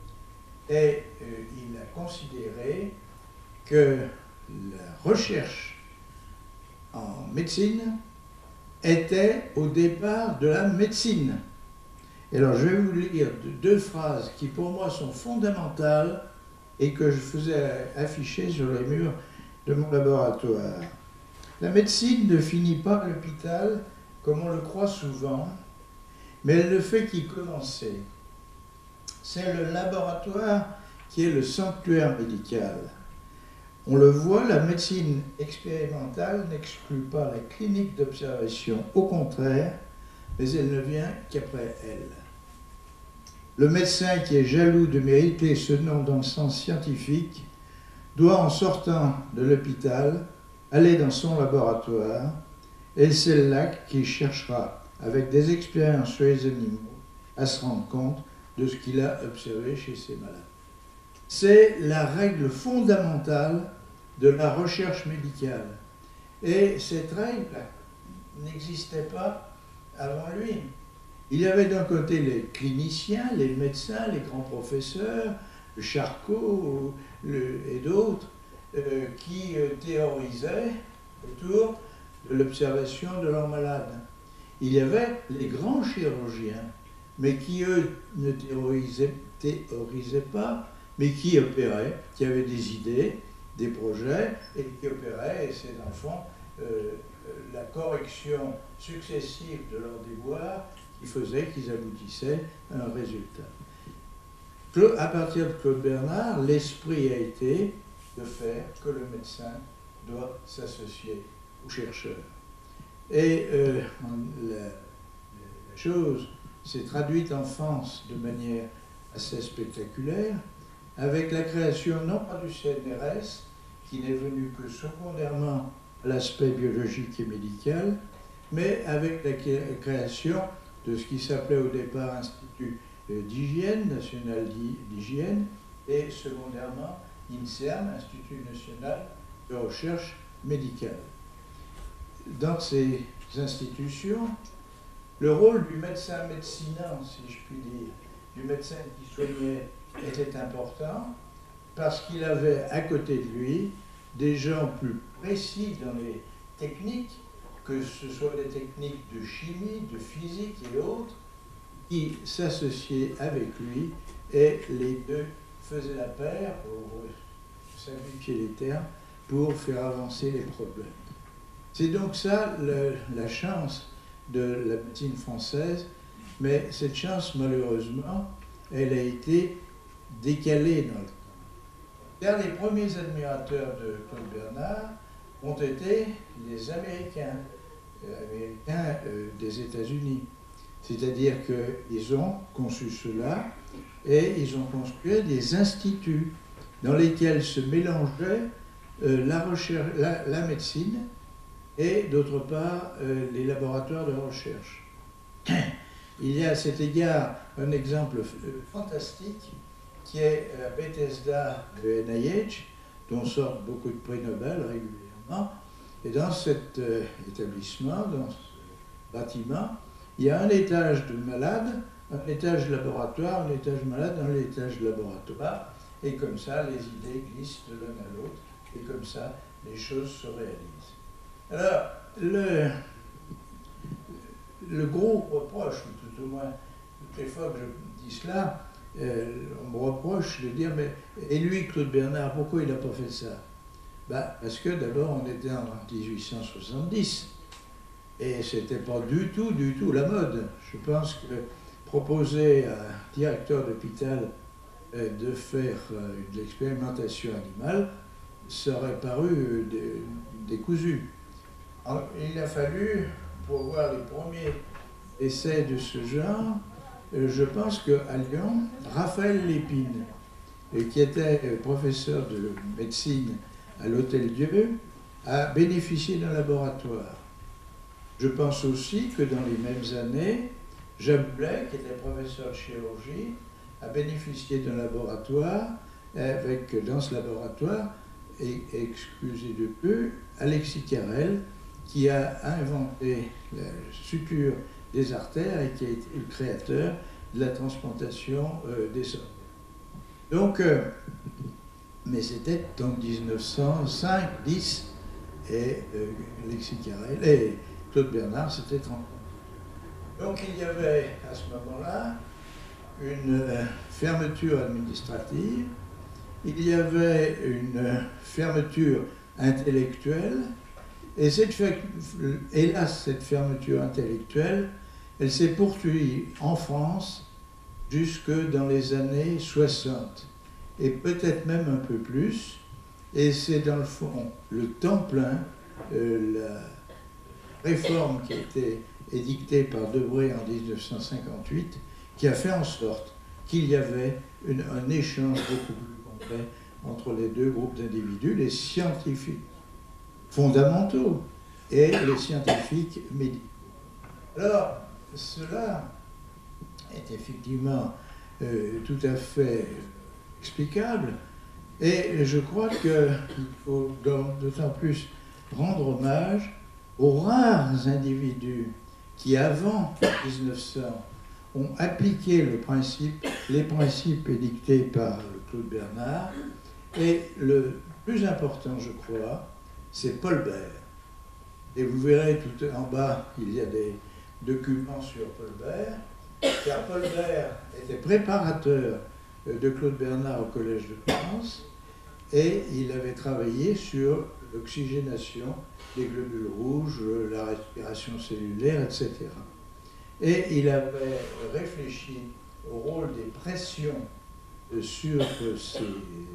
Et il a considéré que la recherche en médecine était au départ de la médecine. Et alors je vais vous lire 2 phrases qui pour moi sont fondamentales et que je faisais afficher sur les murs de mon laboratoire. La médecine ne finit pas l'hôpital comme on le croit souvent, mais elle ne fait qu'y commencer. C'est le laboratoire qui est le sanctuaire médical. On le voit, la médecine expérimentale n'exclut pas la clinique d'observation, au contraire, mais elle ne vient qu'après elle. Le médecin qui est jaloux de mériter ce nom dans le sens scientifique doit, en sortant de l'hôpital, aller dans son laboratoire, et c'est là qu'il cherchera, avec des expériences sur les animaux, à se rendre compte de ce qu'il a observé chez ses malades. C'est la règle fondamentale de la recherche médicale. Et cette règle n'existait pas avant lui. Il y avait d'un côté les cliniciens, les médecins, les grands professeurs, le Charcot et d'autres, qui théorisaient autour de l'observation de leurs malades. Il y avait les grands chirurgiens, mais qui, eux, ne théorisaient pas, mais qui opéraient, qui avaient des idées, des projets, et qui opéraient, et c'est dans le fond la correction successive de leurs déboires qui faisait qu'ils aboutissaient à un résultat. À partir de Claude Bernard, l'esprit a été de faire que le médecin doit s'associer au chercheur. Et la chose s'est traduite en France de manière assez spectaculaire, avec la création non pas du CNRS, qui n'est venu que secondairement à l'aspect biologique et médical, mais avec la création de ce qui s'appelait au départ Institut d'hygiène, national d'hygiène, et secondairement INSERM, Institut national de recherche médicale. Dans ces institutions, le rôle du médecin médecinant, si je puis dire, du médecin qui soignait, était important parce qu'il avait à côté de lui des gens plus précis dans les techniques, que ce soit des techniques de chimie, de physique et autres, qui s'associaient avec lui et les deux faisaient la paire, pour simplifier les termes, pour faire avancer les problèmes. C'est donc ça la chance de la médecine française, mais cette chance, malheureusement, elle a été décalée dans le temps. Car les premiers admirateurs de Claude Bernard ont été les Américains des États-Unis. C'est-à-dire qu'ils ont conçu cela et ils ont construit des instituts dans lesquels se mélangeait la médecine et d'autre part les laboratoires de recherche. Il y a à cet égard un exemple fantastique qui est Bethesda de NIH, dont sortent beaucoup de prix Nobel régulièrement. Et dans cet établissement, dans ce bâtiment, il y a un étage de malade, un étage laboratoire, un étage malade, un étage laboratoire. Et comme ça, les idées glissent de l'un à l'autre. Et comme ça, les choses se réalisent. Alors, le gros reproche, ou tout au moins, toutes les fois que je dis cela, on me reproche de dire, mais et lui, Claude Bernard, pourquoi il n'a pas fait ça? Parce que d'abord, on était en 1870, et ce n'était pas du tout la mode. Je pense que proposer à un directeur d'hôpital de faire de l'expérimentation animale, ça aurait paru décousu. Il a fallu, pour voir les premiers essais de ce genre, je pense qu'à Lyon, Raphaël Lépine, qui était professeur de médecine à l'Hôtel-Dieu, a bénéficié d'un laboratoire. Je pense aussi que dans les mêmes années, Jean Boulet, qui était professeur de chirurgie, a bénéficié d'un laboratoire, avec dans ce laboratoire, et excusez de peu, Alexis Carrel, qui a inventé la suture des artères et qui a été le créateur de la transplantation des organes. Donc, mais c'était en 1905-10, et Alexis Carrel et Claude Bernard, c'était 30 ans. Donc il y avait à ce moment-là une fermeture administrative, il y avait une fermeture intellectuelle, et hélas, cette fermeture intellectuelle, elle s'est poursuivie en France jusque dans les années 60, et peut-être même un peu plus, et c'est dans le fond le temps plein, la réforme qui a été édictée par Debré en 1958, qui a fait en sorte qu'il y avait un échange beaucoup plus complet entre les deux groupes d'individus, les scientifiques fondamentaux et les scientifiques médicaux. Alors, cela est effectivement tout à fait explicable, et je crois qu'il faut d'autant plus rendre hommage aux rares individus qui, avant 1900, ont appliqué les principes édictés par Claude Bernard, et le plus important, je crois, c'est Paul Bert. Et vous verrez tout en bas, il y a des documents sur Paul Bert, car Paul Bert était préparateur de Claude Bernard au Collège de France, et il avait travaillé sur l'oxygénation des globules rouges, la respiration cellulaire, etc. Et il avait réfléchi au rôle des pressions sur ces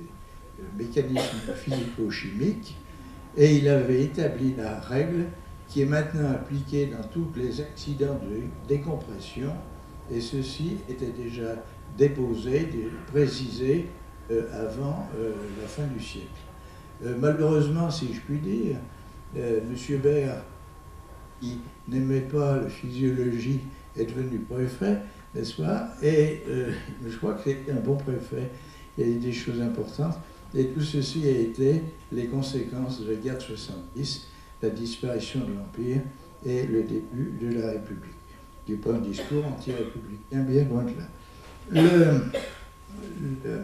mécanismes physico-chimiques, et il avait établi la règle qui est maintenant appliquée dans tous les accidents de décompression, et ceci était déjà déposé, précisé avant la fin du siècle. Malheureusement, si je puis dire, M. Bert, qui n'aimait pas la physiologie, est devenu préfet, n'est-ce pas? Et je crois que c'était un bon préfet. Il y a eu des choses importantes. Et tout ceci a été les conséquences de la guerre de 70, la disparition de l'Empire et le début de la République. Qui n'est pas un discours anti-républicain, bien loin de là.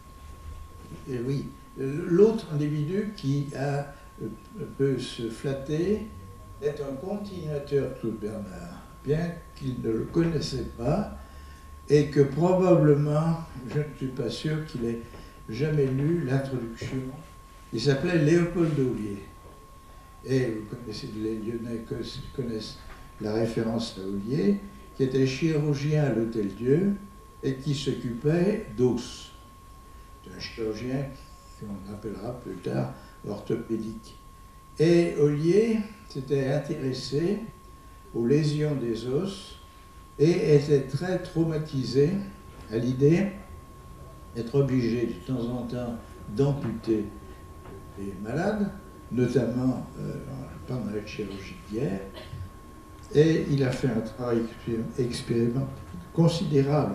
Et oui, l'autre individu qui peut se flatter est un continuateur de Claude Bernard, bien qu'il ne le connaissait pas, et que probablement, je ne suis pas sûr qu'il ait jamais lu l'introduction. Il s'appelait Léopold Ollier. Et vous connaissez, les Lyonnais connaissent la référence à Ollier, qui était chirurgien à l'Hôtel-Dieu et qui s'occupait d'os. C'est un chirurgien qu'on appellera plus tard orthopédique. Et Ollier s'était intéressé aux lésions des os et était très traumatisé à l'idée d'être obligé de temps en temps d'amputer les malades notamment pendant la chirurgie de guerre. Et il a fait un travail expérimental considérable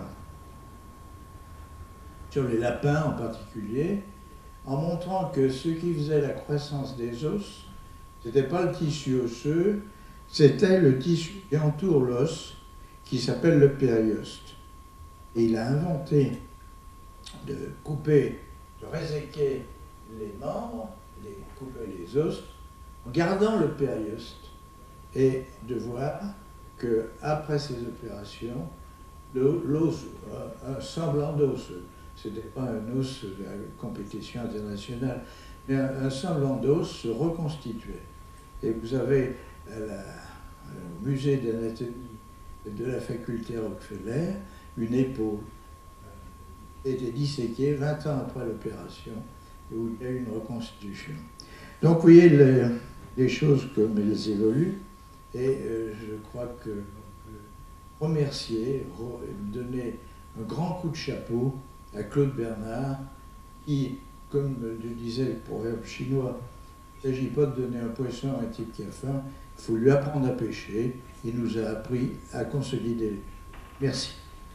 sur les lapins en particulier, en montrant que ce qui faisait la croissance des os, ce n'était pas le tissu osseux, c'était le tissu qui entoure l'os, qui s'appelle le périoste. Et il a inventé de couper, de réséquer les membres, de couper les os, en gardant le périoste, et de voir qu'après ces opérations, l'os, un semblant d'os, ce n'était pas un os de la compétition internationale, mais un semblant d'os se reconstituait. Et vous avez au musée d'anatomie de la faculté Rockefeller une épaule qui a été disséquée 20 ans après l'opération, où il y a eu une reconstitution. Donc vous voyez les choses comme elles évoluent, et je crois que l'on peut remercier, donner un grand coup de chapeau à Claude Bernard, qui, comme le disait le proverbe chinois, il ne s'agit pas de donner un poisson à un type qui a faim, il faut lui apprendre à pêcher. Il nous a appris à consolider. Merci.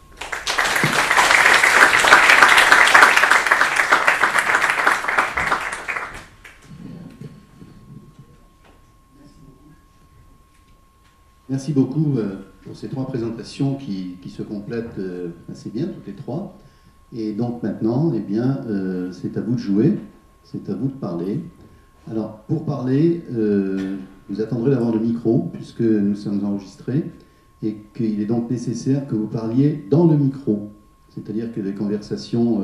Merci beaucoup pour ces trois présentations qui se complètent assez bien, toutes les trois. Et donc maintenant, eh bien, c'est à vous de jouer, c'est à vous de parler. Alors, pour parler, vous attendrez d'avoir le micro, puisque nous sommes enregistrés, et qu'il est donc nécessaire que vous parliez dans le micro. C'est-à-dire que les conversations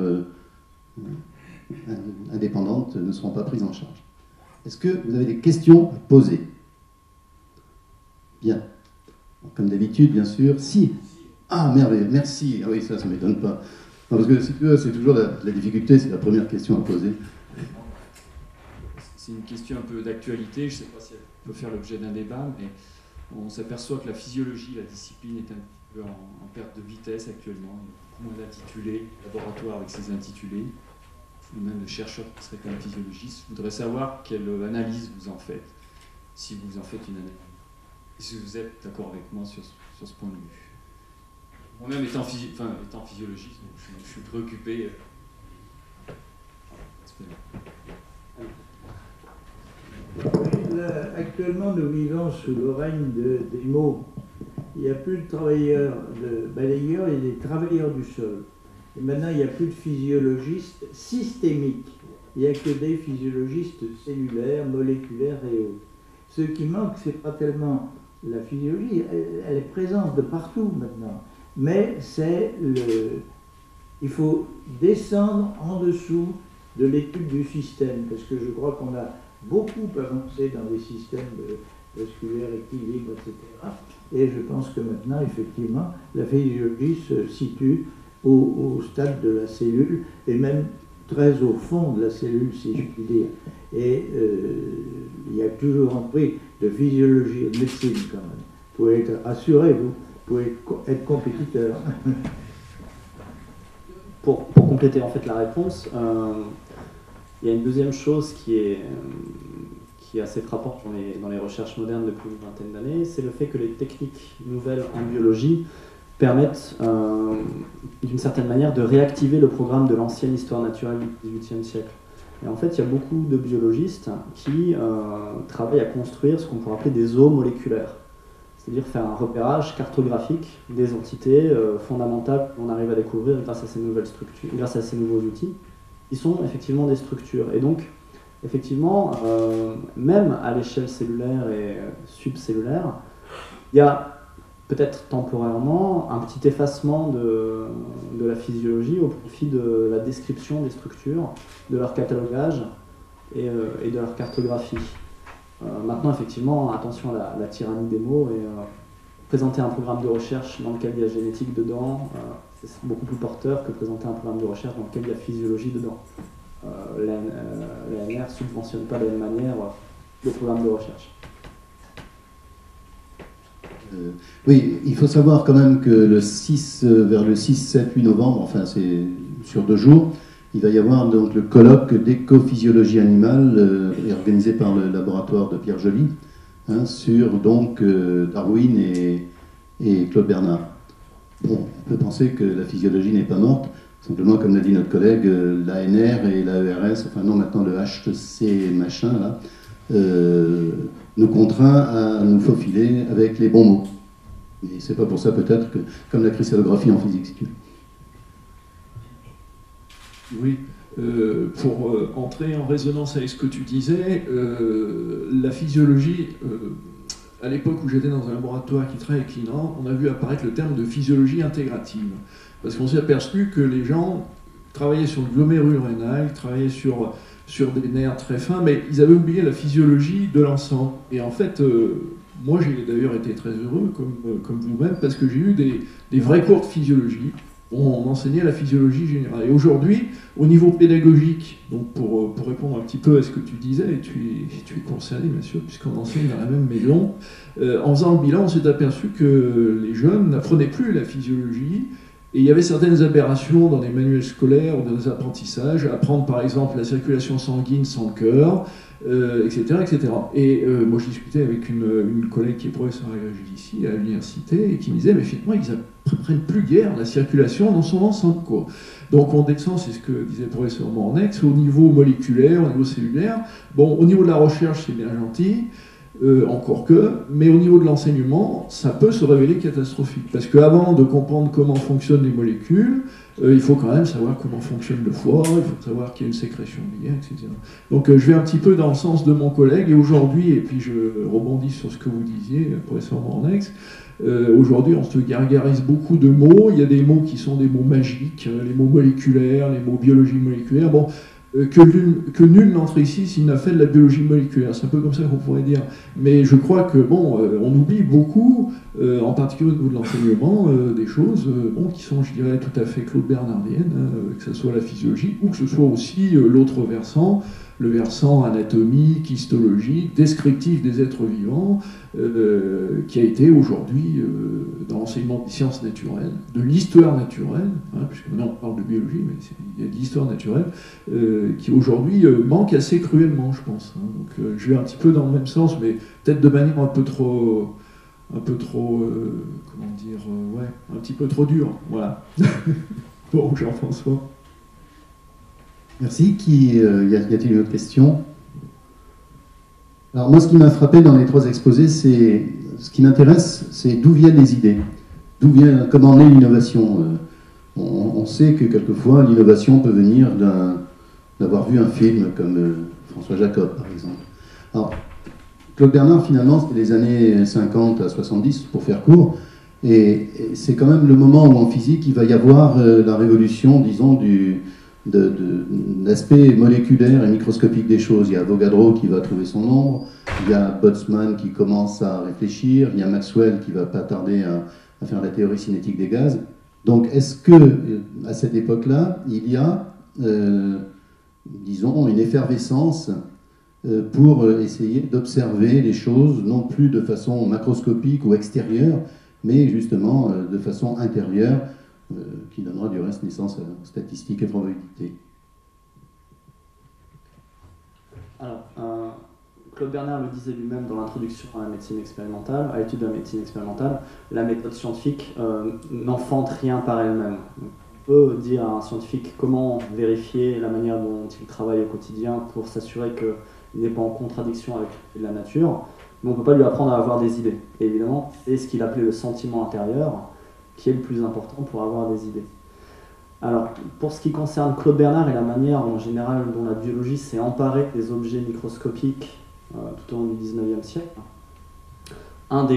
indépendantes ne seront pas prises en charge. Est-ce que vous avez des questions à poser? Bien. Comme d'habitude, bien sûr. Si. Ah, merveilleux, merci. Ah oui, ça ne m'étonne pas. Non, parce que c'est toujours la difficulté, c'est la première question à poser. C'est une question un peu d'actualité, je ne sais pas si elle peut faire l'objet d'un débat, mais on s'aperçoit que la physiologie, la discipline est un peu en perte de vitesse actuellement. Il y a beaucoup moins d'intitulés, laboratoire avec ses intitulés, ou même de chercheurs qui seraient quand même physiologistes. Je voudrais savoir quelle analyse vous en faites, si vous en faites une analyse. Si vous êtes d'accord avec moi sur ce point de vue. Moi-même étant physiologiste, je suis préoccupé. Là, actuellement, nous vivons sous le règne des mots. Il n'y a plus de travailleurs, de balayeurs, il y a des travailleurs du sol. Et maintenant, il n'y a plus de physiologistes systémiques. Il n'y a que des physiologistes cellulaires, moléculaires et autres. Ce qui manque, ce n'est pas tellement la physiologie, elle est présente de partout maintenant. Mais il faut descendre en dessous de l'étude du système, parce que je crois qu'on a beaucoup avancé dans les systèmes vasculaires, équilibre, etc. Et je pense que maintenant, effectivement, la physiologie se situe au stade de la cellule, et même très au fond de la cellule, si je puis dire. Et il y a toujours un prix de physiologie et de médecine, quand même. Vous pouvez être assuré, vous pouvez être compétiteur. Pour compléter en fait la réponse, il y a une deuxième chose qui est assez frappante dans les recherches modernes depuis une vingtaine d'années, c'est le fait que les techniques nouvelles en biologie permettent d'une certaine manière de réactiver le programme de l'ancienne histoire naturelle du XVIIIe siècle. Et en fait, il y a beaucoup de biologistes qui travaillent à construire ce qu'on pourrait appeler des os moléculaires, c'est-à-dire faire un repérage cartographique des entités fondamentales qu'on arrive à découvrir grâce à ces nouvelles structures, grâce à ces nouveaux outils, qui sont effectivement des structures. Et donc, effectivement, même à l'échelle cellulaire et subcellulaire, il y a peut-être temporairement un petit effacement de la physiologie au profit de la description des structures, de leur catalogage et de leur cartographie. Maintenant, effectivement, attention à la tyrannie des mots, et présenter un programme de recherche dans lequel il y a génétique dedans, c'est beaucoup plus porteur que présenter un programme de recherche dans lequel il y a physiologie dedans. L'ANR ne subventionne pas de la même manière le programme de recherche. Oui, il faut savoir quand même que vers le 6, 7, 8 novembre, enfin c'est sur 2 jours, il va y avoir donc le colloque d'écophysiologie animale organisé par le laboratoire de Pierre Joly, hein, sur donc Darwin et Claude Bernard. Bon, on peut penser que la physiologie n'est pas morte, simplement, comme l'a dit notre collègue, l'ANR et l'AERS, enfin non, maintenant le HC machin, là, nous contraint à nous faufiler avec les bons mots. Et c'est pas pour ça peut-être que, comme la cristallographie en physique, si tu veux. Oui, pour entrer en résonance avec ce que tu disais, la physiologie, à l'époque où j'étais dans un laboratoire qui travaillait avec l'INRAN, on a vu apparaître le terme de physiologie intégrative. Parce qu'on s'est aperçu que les gens travaillaient sur le glomérule rénal, travaillaient sur des nerfs très fins, mais ils avaient oublié la physiologie de l'ensemble. Et en fait, moi j'ai d'ailleurs été très heureux, comme vous-même, parce que j'ai eu des vrais cours de physiologie. On enseignait la physiologie générale. Et aujourd'hui, au niveau pédagogique, donc pour répondre un petit peu à ce que tu disais, et tu es concerné bien sûr, puisqu'on enseigne dans la même maison, en faisant le bilan, on s'est aperçu que les jeunes n'apprenaient plus la physiologie, et il y avait certaines aberrations dans les manuels scolaires ou dans les apprentissages, apprendre par exemple la circulation sanguine sans cœur, etc., etc. Et moi, je discutais avec une collègue qui est professeure agrégée ici, à l'université, et qui me disait, mais finalement, ils n'apprennent plus guère la circulation dans son ensemble, quoi. Donc on descend, c'est ce que disait le professeur Mornex, au niveau moléculaire, au niveau cellulaire. Bon, au niveau de la recherche, c'est bien gentil, encore que, mais au niveau de l'enseignement, ça peut se révéler catastrophique. Parce qu'avant de comprendre comment fonctionnent les molécules, il faut quand même savoir comment fonctionne le foie, il faut savoir qu'il y a une sécrétion biliaire, etc. Donc je vais un petit peu dans le sens de mon collègue, et aujourd'hui, et puis je rebondis sur ce que vous disiez, professeur Mornex, aujourd'hui on se gargarise beaucoup de mots, il y a des mots qui sont des mots magiques, les mots moléculaires, les mots biologie moléculaire, bon, que nul n'entre ici s'il n'a fait de la biologie moléculaire, c'est un peu comme ça qu'on pourrait dire. Mais je crois que, bon, on oublie beaucoup, en particulier au niveau de l'enseignement, des choses bon, qui sont, je dirais, tout à fait Claude Bernardiennes, que ce soit la physiologie, ou que ce soit aussi l'autre versant, le versant anatomique, histologique, descriptif des êtres vivants, qui a été aujourd'hui dans l'enseignement des sciences naturelles, de l'histoire naturelle, hein, puisque maintenant on parle de biologie, mais il y a de l'histoire naturelle, qui aujourd'hui manque assez cruellement, je pense. Hein. Donc je vais un petit peu dans le même sens, mais peut-être de manière un peu trop comment dire, ouais, un petit peu trop dur, voilà. Bon, Jean-François. Merci. Y a-t-il une autre question? Alors moi, ce qui m'a frappé dans les trois exposés, ce qui m'intéresse, c'est d'où viennent les idées, comment naît l'innovation. On sait que quelquefois, l'innovation peut venir d'avoir vu un film comme François Jacob, par exemple. Alors, Claude Bernard, finalement, c'était les années 50 à 70, pour faire court, et c'est quand même le moment où, en physique, il va y avoir la révolution, disons, de l'aspect moléculaire et microscopique des choses. Il y a Avogadro qui va trouver son nombre, il y a Boltzmann qui commence à réfléchir, il y a Maxwell qui va pas tarder à faire la théorie cinétique des gaz. Donc est-ce que, à cette époque-là, il y a, disons, une effervescence pour essayer d'observer les choses, non plus de façon macroscopique ou extérieure, mais justement de façon intérieure, qui donnera du reste naissance à statistiques et probabilités. Alors, Claude Bernard le disait lui-même dans l'introduction à la médecine expérimentale, à l'étude de la médecine expérimentale, la méthode scientifique n'enfante rien par elle-même. On peut dire à un scientifique comment vérifier la manière dont il travaille au quotidien pour s'assurer qu'il n'est pas en contradiction avec la nature, mais on ne peut pas lui apprendre à avoir des idées. Et évidemment, c'est ce qu'il appelait le sentiment intérieur, qui est le plus important pour avoir des idées. Alors, pour ce qui concerne Claude Bernard et la manière en général dont la biologie s'est emparée des objets microscopiques tout au long du XIXe siècle, une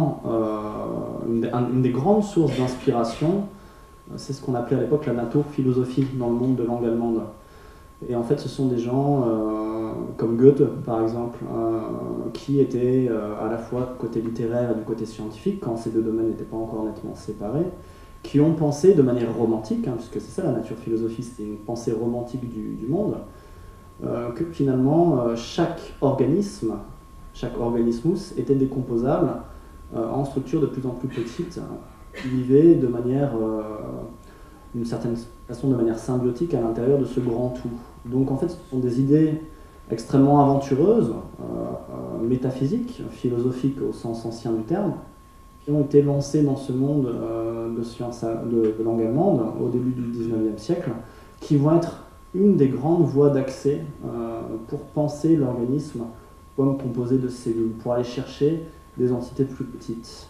des grandes sources d'inspiration, c'est ce qu'on appelait à l'époque la naturphilosophie dans le monde de langue allemande. Et en fait, ce sont des gens comme Goethe, par exemple, qui étaient à la fois du côté littéraire et du côté scientifique, quand ces deux domaines n'étaient pas encore nettement séparés, qui ont pensé de manière romantique, hein, puisque c'est ça la naturphilosophie, c'était une pensée romantique du monde, que finalement chaque organismus était décomposable en structures de plus en plus petites, qui vivaient de manière d'une certaine façon de manière symbiotique à l'intérieur de ce grand tout. Donc en fait, ce sont des idées extrêmement aventureuses, métaphysiques, philosophiques au sens ancien du terme, qui ont été lancées dans ce monde de science, de langue allemande au début du 19e siècle, qui vont être une des grandes voies d'accès pour penser l'organisme comme composé de cellules, pour aller chercher des entités plus petites.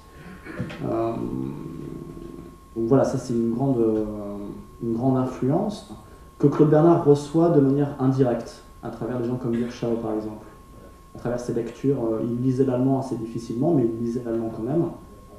Donc voilà, ça c'est une grande influence que Claude Bernard reçoit de manière indirecte, à travers des gens comme Virchow par exemple. À travers ses lectures, il lisait l'allemand assez difficilement, mais il lisait l'allemand quand même.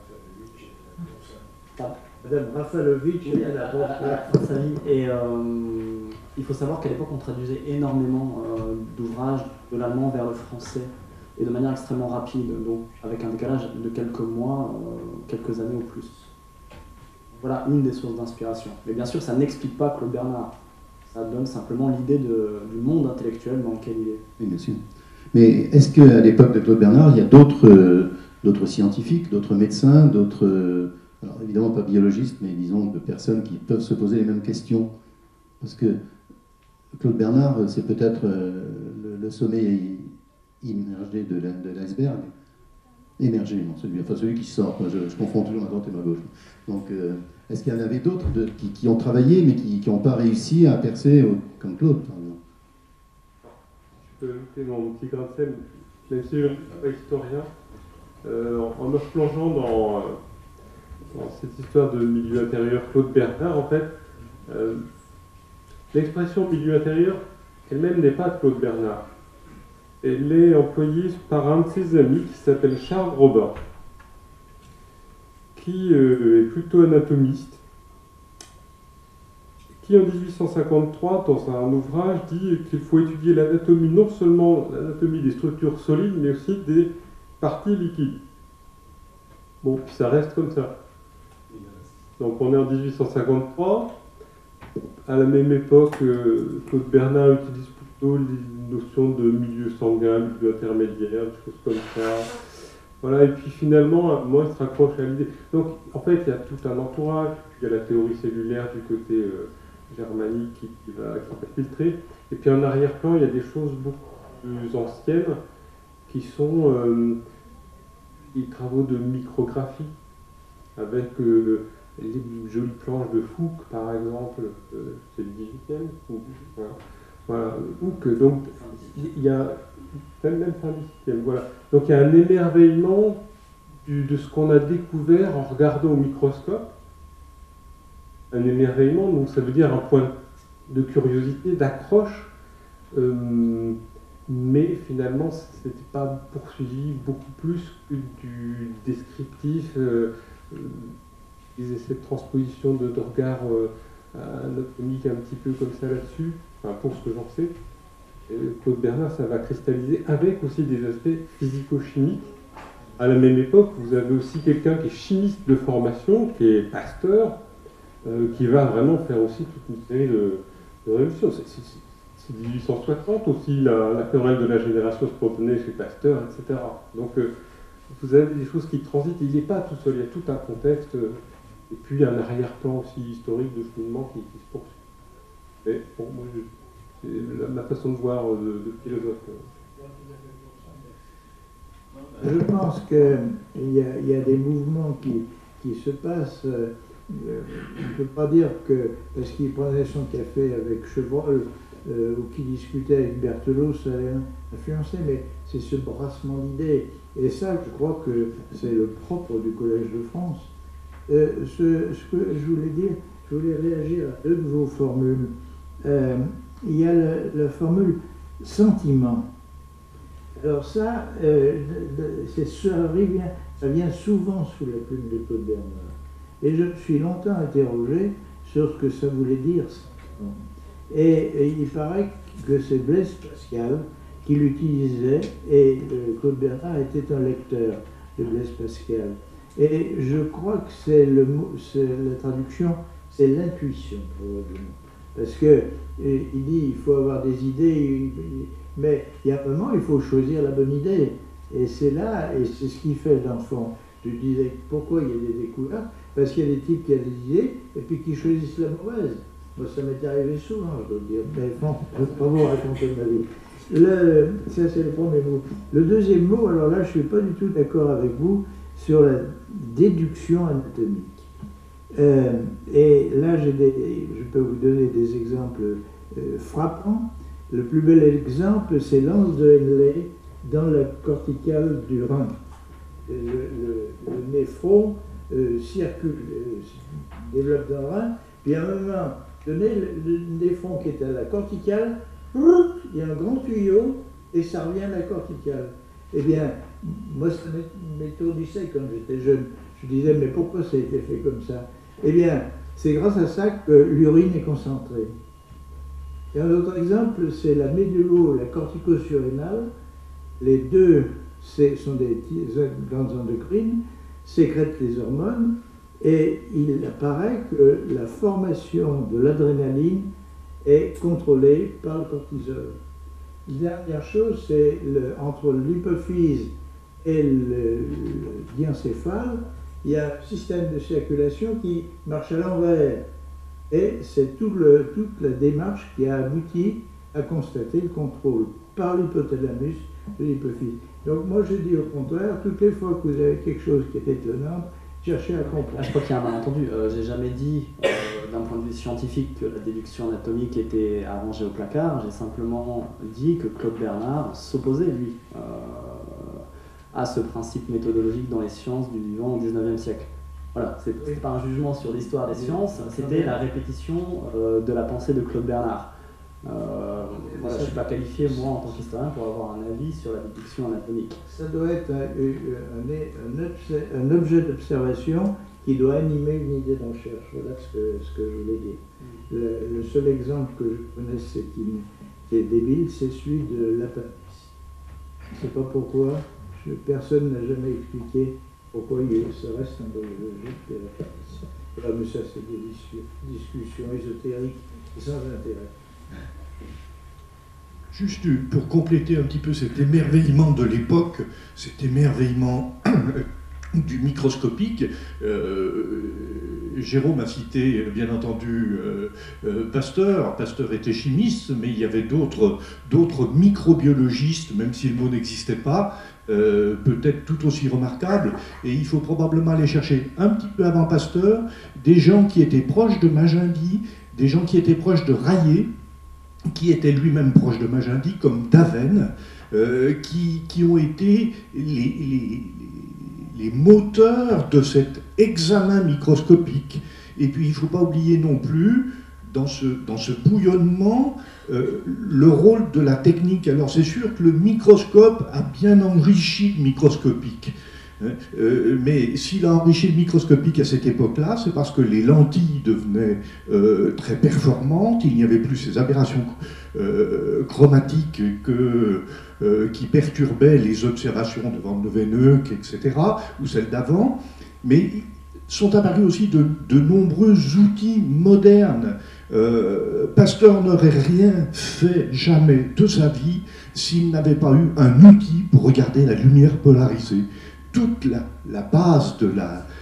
Madame Rafalovitch, elle a sa vie. Et il faut savoir qu'à l'époque, on traduisait énormément d'ouvrages de l'allemand vers le français, et de manière extrêmement rapide, donc avec un décalage de quelques mois, quelques années au plus. Voilà une des sources d'inspiration. Mais bien sûr, ça n'explique pas Claude Bernard. Ça donne simplement l'idée du monde intellectuel dans lequel il est. Oui, bien sûr. Mais est-ce qu'à l'époque de Claude Bernard, il y a d'autres scientifiques, d'autres médecins, d'autres... alors évidemment pas biologistes, mais disons de personnes qui peuvent se poser les mêmes questions? Parce que Claude Bernard, c'est peut-être le sommet immergé de l'iceberg. Émergé, non, celui qui sort. Je confonds toujours ma droite et ma gauche. Donc, est-ce qu'il y en avait d'autres qui ont travaillé, mais qui n'ont pas réussi à percer comme Claude, par exemple? Je peux ajouter mon petit grain de sel, même si je ne suis pas historien, en me replongeant dans cette histoire de milieu intérieur Claude Bernard, en fait, l'expression milieu intérieur elle-même n'est pas de Claude Bernard. Elle est employée par un de ses amis qui s'appelle Charles Robin, qui est plutôt anatomiste, qui en 1853, dans un ouvrage, dit qu'il faut étudier l'anatomie, non seulement l'anatomie des structures solides, mais aussi des parties liquides. Bon, puis ça reste comme ça. Donc on est en 1853, à la même époque, Claude Bernard utilise plutôt les notions de milieu sanguin, milieu intermédiaire, des choses comme ça. Voilà, et puis finalement, moi, il se raccroche à l'idée. Donc en fait, il y a tout un entourage, il y a la théorie cellulaire du côté germanique qui va filtrer, et puis en arrière-plan, il y a des choses beaucoup plus anciennes qui sont des travaux de micrographie, avec les jolies planches de Fouque, par exemple, c'est le 18e, voilà, Hooke, donc il y a même fin 18e, voilà. Donc il y a un émerveillement de ce qu'on a découvert en regardant au microscope, un émerveillement, donc ça veut dire un point de curiosité, d'accroche, mais finalement ce n'était pas poursuivi beaucoup plus que du descriptif, des essais de transposition de regard anatomique un petit peu comme ça là-dessus, enfin pour ce que j'en sais. Claude Bernard, ça va cristalliser avec aussi des aspects physico-chimiques. À la même époque, vous avez aussi quelqu'un qui est chimiste de formation, qui est Pasteur, qui va vraiment faire aussi toute une série de révolutions. C'est 1860 aussi, la querelle de la génération spontanée chez Pasteur, etc. Donc vous avez des choses qui transitent, il n'est pas tout seul, il y a tout un contexte, et puis un arrière-plan aussi historique de cheminement qui se poursuit. Mais bon, moi, c'est ma façon de voir de philosophe. Je pense qu'il y a des mouvements qui se passent. On ne peut pas dire que parce qu'il prenait son café avec Chevreul ou qu'il discutait avec Berthelot, ça allait influencer, mais c'est ce brassement d'idées. Et ça, je crois que c'est le propre du Collège de France. Ce que je voulais dire, je voulais réagir à deux de vos formules. Il y a la formule sentiment. Alors ça, ça vient souvent sous la plume de Claude Bernard. Et je me suis longtemps interrogé sur ce que ça voulait dire. Et il paraît que c'est Blaise Pascal qui l'utilisait, et Claude Bernard était un lecteur de Blaise Pascal. Et je crois que c'est la traduction, c'est l'intuition probablement. Parce qu'il dit il faut avoir des idées, mais il y a un moment il faut choisir la bonne idée. Et c'est là, et c'est ce qu'il fait dans le fond. Tu disais pourquoi il y a des découvertes? Parce qu'il y a des types qui ont des idées et puis qui choisissent la mauvaise. Moi, ça m'est arrivé souvent, je dois dire. Mais bon, je ne vais pas vous raconter ma vie. Ça, c'est le premier mot. Le deuxième mot, alors là, je ne suis pas du tout d'accord avec vous sur la déduction anatomique. Et là, je peux vous donner des exemples frappants. Le plus bel exemple, c'est l'anse de Henle dans la corticale du rein. Le néphron circule, développe dans le rein, puis à un moment donné, le néphron qui est à la corticale, il y a un grand tuyau et ça revient à la corticale. Eh bien, moi, ça m'étourdissait quand j'étais jeune. Je disais, mais pourquoi ça a été fait comme ça? Eh bien, c'est grâce à ça que l'urine est concentrée. Et un autre exemple, c'est la médullo, la cortico-surrénale. Les deux sont des glandes endocrines, sécrètent les hormones, et il apparaît que la formation de l'adrénaline est contrôlée par le cortisol. La dernière chose, c'est entre l'hypophyse et le diencéphale, il y a un système de circulation qui marche à l'envers. Et c'est toute la démarche qui a abouti à constater le contrôle par l'hypothalamus de l'hypophyse. Donc moi je dis au contraire, toutes les fois que vous avez quelque chose qui est étonnant, cherchez à comprendre. Je crois qu'il y a un malentendu. J'ai jamais dit, d'un point de vue scientifique, que la déduction anatomique était arrangée au placard. J'ai simplement dit que Claude Bernard s'opposait, lui, à ce principe méthodologique dans les sciences du vivant au XIXe siècle. Voilà, c'est pas un jugement sur l'histoire des sciences, c'était la répétition de la pensée de Claude Bernard. Voilà, je ne suis pas qualifié, moi, en tant qu'historien, pour avoir un avis sur la déduction anatomique. Ça doit être un objet d'observation qui doit animer une idée de recherche. Voilà ce que je voulais dire. Le seul exemple que je connaisse qui est débile, c'est celui de l'appendix. Je ne sais pas pourquoi, personne n'a jamais expliqué pourquoi ça reste embryologique de l'appendix. Voilà, mais ça, c'est des discussions ésotériques sans intérêt. Juste pour compléter un petit peu cet émerveillement de l'époque, cet émerveillement du microscopique, Jérôme a cité bien entendu Pasteur. Pasteur était chimiste, mais il y avait d'autres microbiologistes, même si le mot n'existait pas, peut-être tout aussi remarquables, et il faut probablement aller chercher un petit peu avant Pasteur des gens qui étaient proches de Magendie, des gens qui étaient proches de Rayet, qui était lui-même proche de Magendie, comme Davenne, qui ont été les moteurs de cet examen microscopique. Et puis il ne faut pas oublier non plus, dans ce bouillonnement, le rôle de la technique. Alors c'est sûr que le microscope a bien enrichi le microscopique. Mais s'il a enrichi le microscopique à cette époque-là, c'est parce que les lentilles devenaient très performantes, il n'y avait plus ces aberrations chromatiques qui perturbaient les observations de Van Leeuwenhoek, etc., ou celles d'avant, mais sont apparus aussi de nombreux outils modernes. Pasteur n'aurait rien fait jamais de sa vie s'il n'avait pas eu un outil pour regarder la lumière polarisée. Toute la base de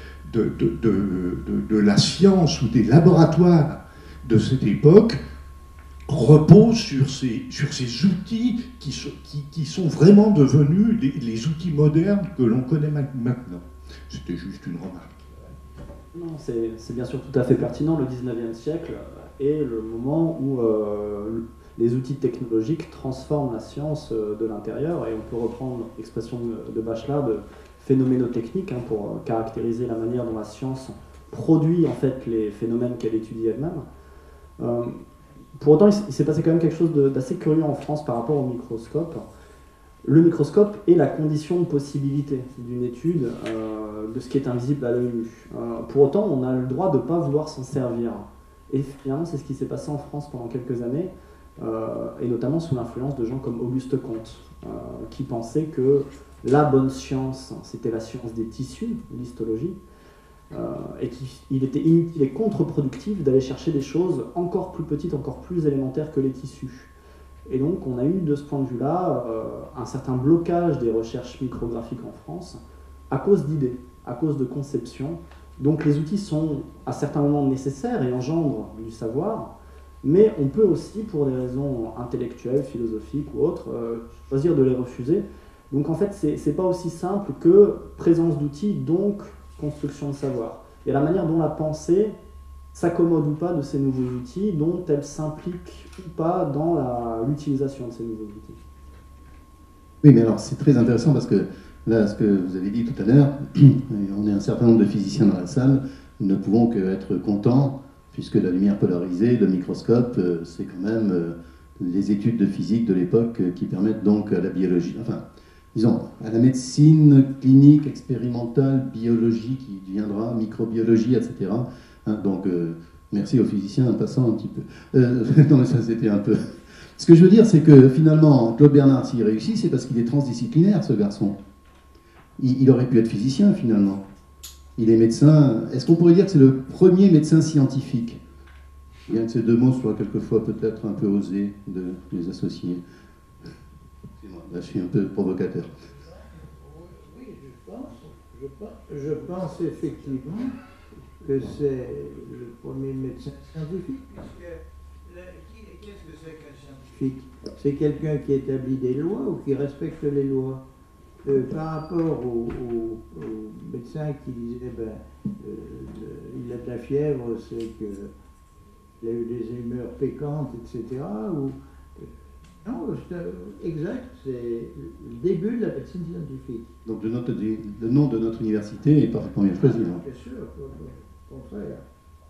la science ou des laboratoires de cette époque repose sur ces outils qui sont vraiment devenus les outils modernes que l'on connaît maintenant. C'était juste une remarque. Non, c'est bien sûr tout à fait pertinent. Le 19e siècle est le moment où les outils technologiques transforment la science de l'intérieur, et on peut reprendre l'expression de Bachelard de phénoménotechnique pour caractériser la manière dont la science produit en fait les phénomènes qu'elle étudie elle-même. Pour autant, il s'est passé quand même quelque chose d'assez curieux en France par rapport au microscope. Le microscope est la condition de possibilité d'une étude de ce qui est invisible à l'œil nu. Pour autant, on a le droit de ne pas vouloir s'en servir. Et finalement, c'est ce qui s'est passé en France pendant quelques années, et notamment sous l'influence de gens comme Auguste Comte, qui pensaient que la bonne science, c'était la science des tissus, l'histologie, et qu'il était inutile et contre-productif d'aller chercher des choses encore plus petites, encore plus élémentaires que les tissus. Et donc on a eu de ce point de vue-là un certain blocage des recherches micrographiques en France à cause d'idées, à cause de conception. Donc les outils sont à certains moments nécessaires et engendrent du savoir, mais on peut aussi, pour des raisons intellectuelles, philosophiques ou autres, choisir de les refuser. Donc en fait, c'est pas aussi simple que présence d'outils, donc construction de savoir. Il y a la manière dont la pensée s'accommode ou pas de ces nouveaux outils, dont elle s'implique ou pas dans l'utilisation de ces nouveaux outils. Oui, mais alors c'est très intéressant parce que là, ce que vous avez dit tout à l'heure, on est un certain nombre de physiciens dans la salle, nous ne pouvons qu'être contents, puisque la lumière polarisée, le microscope, c'est quand même les études de physique de l'époque qui permettent donc à la biologie, enfin, disons, à la médecine clinique, expérimentale, biologie qui deviendra microbiologie, etc. Hein, donc, merci aux physiciens en passant un petit peu. Non, mais ça c'était un peu... Ce que je veux dire, c'est que finalement, Claude Bernard, s'il réussit, c'est parce qu'il est transdisciplinaire, ce garçon. Il aurait pu être physicien, finalement. Il est médecin. Est-ce qu'on pourrait dire que c'est le premier médecin scientifique? Bien que ces deux mots soient quelquefois peut-être un peu osés de les associer. Excusez-moi, là je suis un peu provocateur. Oui, je pense effectivement que c'est le premier médecin scientifique. Qu'est-ce que c'est qu'un scientifique? C'est quelqu'un qui établit des lois ou qui respecte les lois. Par rapport aux médecins qui disaient il a de la fièvre, c'est qu'il a eu des humeurs pécantes, etc. Non, exact, c'est le début de la médecine scientifique. Donc le nom de notre université est parfaitement bien choisi. Bien sûr, au contraire.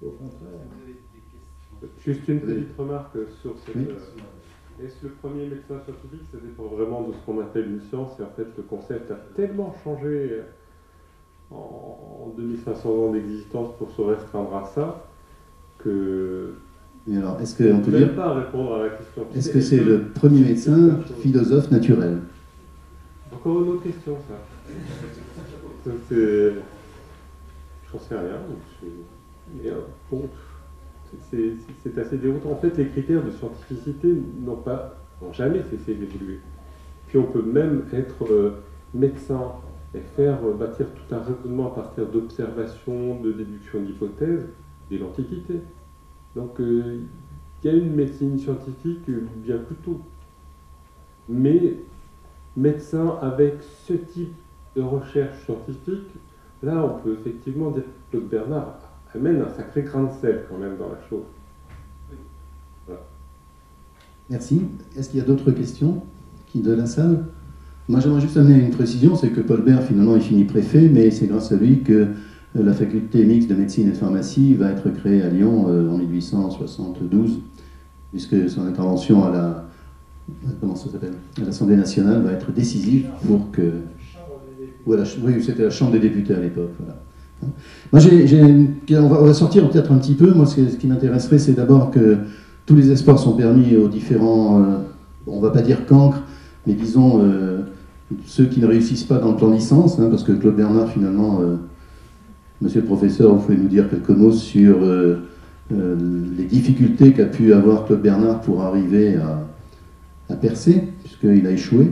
Juste une petite remarque sur cette... Oui. Est-ce le premier médecin scientifique, ça dépend vraiment de ce qu'on appelle une science, et en fait le concept a tellement changé en 2500 ans d'existence pour se restreindre à ça, que... Mais alors, est-ce qu'on peut dire... pas répondre à la question. Est-ce que c'est le premier médecin philosophe naturel? Encore une autre question, ça. C'est... J'en sais rien. Mais, bon... C'est assez déroutant. En fait, les critères de scientificité n'ont jamais cessé d'évoluer. Puis on peut même être médecin et faire bâtir tout un raisonnement à partir d'observations, de déductions d'hypothèses dès l'Antiquité. Donc il y a une médecine scientifique bien plus tôt. Mais médecin avec ce type de recherche scientifique, là on peut effectivement dire que Claude Bernard amène un sacré grain de sel quand même dans la chose. Voilà. Merci. Est-ce qu'il y a d'autres questions de la salle? Moi j'aimerais juste amener une précision, c'est que Paul Bert finalement il finit préfet, mais c'est grâce à lui que la faculté mixte de médecine et de pharmacie va être créée à Lyon en 1872, puisque son intervention à la... Comment ça s'appelle? À l'Assemblée nationale va être décisive pour que... Voilà, oui, c'était la Chambre des députés à l'époque, voilà. Moi, on va sortir peut-être un petit peu. Moi, ce qui m'intéresserait, c'est d'abord que tous les espoirs sont permis aux différents, on ne va pas dire cancres, mais disons ceux qui ne réussissent pas dans le plan licence, hein, parce que Claude Bernard, finalement, monsieur le professeur, vous pouvez nous dire quelques mots sur les difficultés qu'a pu avoir Claude Bernard pour arriver à percer, puisqu'il a échoué.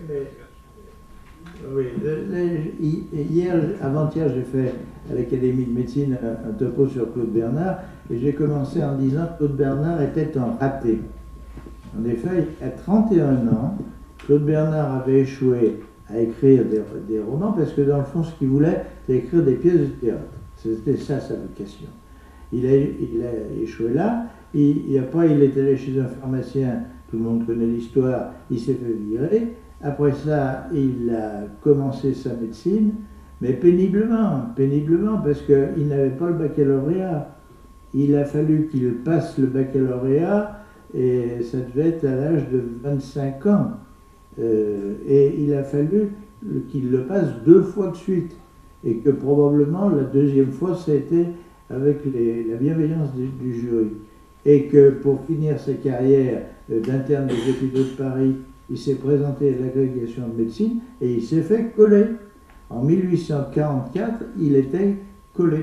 Oui, avant-hier, j'ai fait à l'Académie de médecine un topo sur Claude Bernard, et j'ai commencé en disant que Claude Bernard était un raté. En effet, à 31 ans, Claude Bernard avait échoué à écrire des romans, parce que dans le fond, ce qu'il voulait, c'était écrire des pièces de théâtre. C'était ça sa vocation. Il a échoué là, et après il est allé chez un pharmacien, tout le monde connaît l'histoire, il s'est fait virer. Après ça, il a commencé sa médecine, mais péniblement, parce qu'il n'avait pas le baccalauréat. Il a fallu qu'il passe le baccalauréat, et ça devait être à l'âge de 25 ans. Et il a fallu qu'il le passe 2 fois de suite, et que probablement la deuxième fois, ça a été avec la bienveillance du jury. Et que pour finir sa carrière d'interne des hôpitaux de Paris, il s'est présenté à l'agrégation de médecine et il s'est fait coller. En 1844, il était collé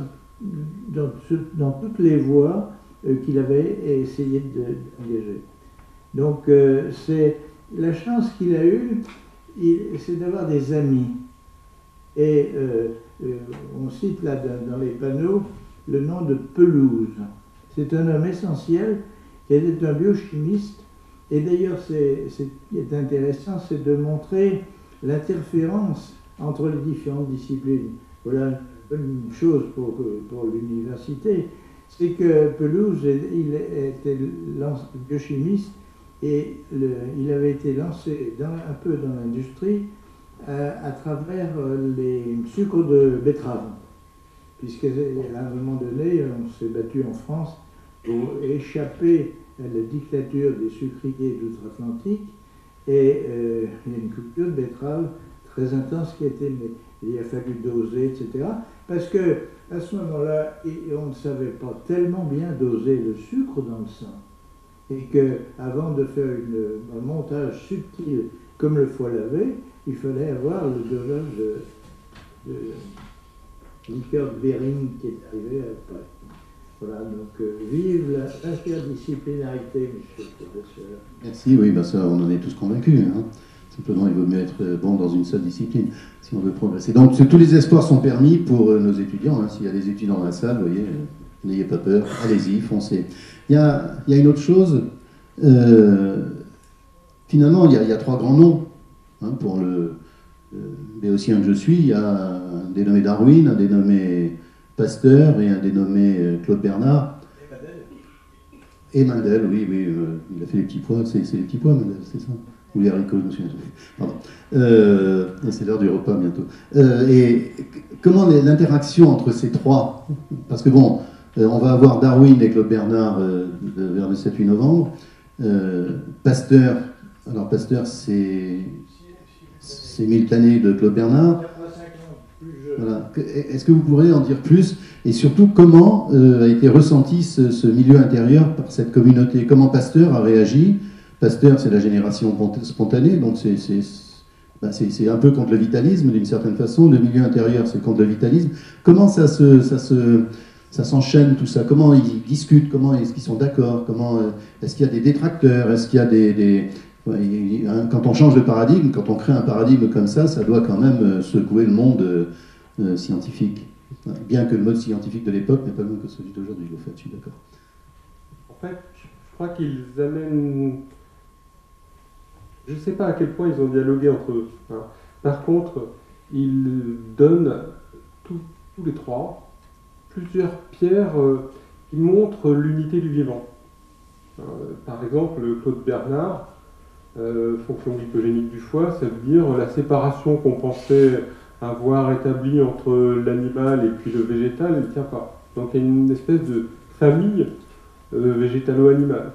dans toutes les voies qu'il avait essayé d'engager. Donc c'est la chance qu'il a eue, c'est d'avoir des amis. Et on cite là dans les panneaux le nom de Pelouse. C'est un homme essentiel qui était un biochimiste. Et d'ailleurs, ce qui est intéressant, c'est de montrer l'interférence entre les différentes disciplines. Voilà une chose pour l'université, c'est que Pelouse, il était biochimiste et il avait été lancé un peu dans l'industrie à travers les sucres de betterave. Puisqu'à un moment donné, on s'est battu en France pour échapper à la dictature des sucriers d'outre-Atlantique et il y a une culture de betterave très intense qui a été, mais il a fallu doser, etc. Parce que à ce moment-là, on ne savait pas tellement bien doser le sucre dans le sang. Et qu'avant de faire un montage subtil comme le foie lavé, il fallait avoir le dosage de liqueur de Bering qui est arrivé après. Voilà, donc vive l'interdisciplinarité, monsieur le professeur. Merci, oui, bah ça, on en est tous convaincus. Hein. Simplement, il vaut mieux être bon dans une seule discipline si on veut progresser. Donc, tous les espoirs sont permis pour nos étudiants. Hein. S'il y a des étudiants dans la salle, vous voyez, n'ayez pas peur, allez-y, foncez. Il y a une autre chose. Finalement, il y a trois grands noms hein, pour le béotien que je suis. Il y a un dénommé Darwin, un dénommé Pasteur et un dénommé Claude Bernard. Et Mendel, oui, il a fait les petits pois. C'est les petits pois, Mendel, c'est ça? Ou les haricots, je me souviens. Pardon. C'est l'heure du repas bientôt. Et comment l'interaction entre ces trois? Parce que bon, on va avoir Darwin et Claude Bernard vers le 7-8 novembre. Pasteur, alors Pasteur, c'est Miltané de Claude Bernard. Voilà. Est-ce que vous pourrez en dire plus? Et surtout, comment a été ressenti ce milieu intérieur par cette communauté? Comment Pasteur a réagi? Pasteur, c'est la génération spontanée, donc c'est un peu contre le vitalisme d'une certaine façon. Le milieu intérieur, c'est contre le vitalisme. Comment ça s'enchaîne tout ça? Comment ils discutent? Comment est-ce qu'ils sont d'accord? Est-ce qu'il y a des détracteurs? Est-ce qu'il y a quand on change de paradigme, quand on crée un paradigme comme ça doit quand même secouer le monde scientifique. Bien que le mode scientifique de l'époque n'est pas le même que celui d'aujourd'hui, au fait, je suis d'accord. En fait, je crois qu'ils amènent... Je ne sais pas à quel point ils ont dialogué entre eux. Hein. Par contre, ils donnent, tous les trois, plusieurs pierres qui montrent l'unité du vivant. Par exemple, Claude Bernard, fonction glycogénique du foie, ça veut dire la séparation qu'on pensait avoir établie entre l'animal et puis le végétal, elle ne tient pas. Donc il y a une espèce de famille végétalo-animale.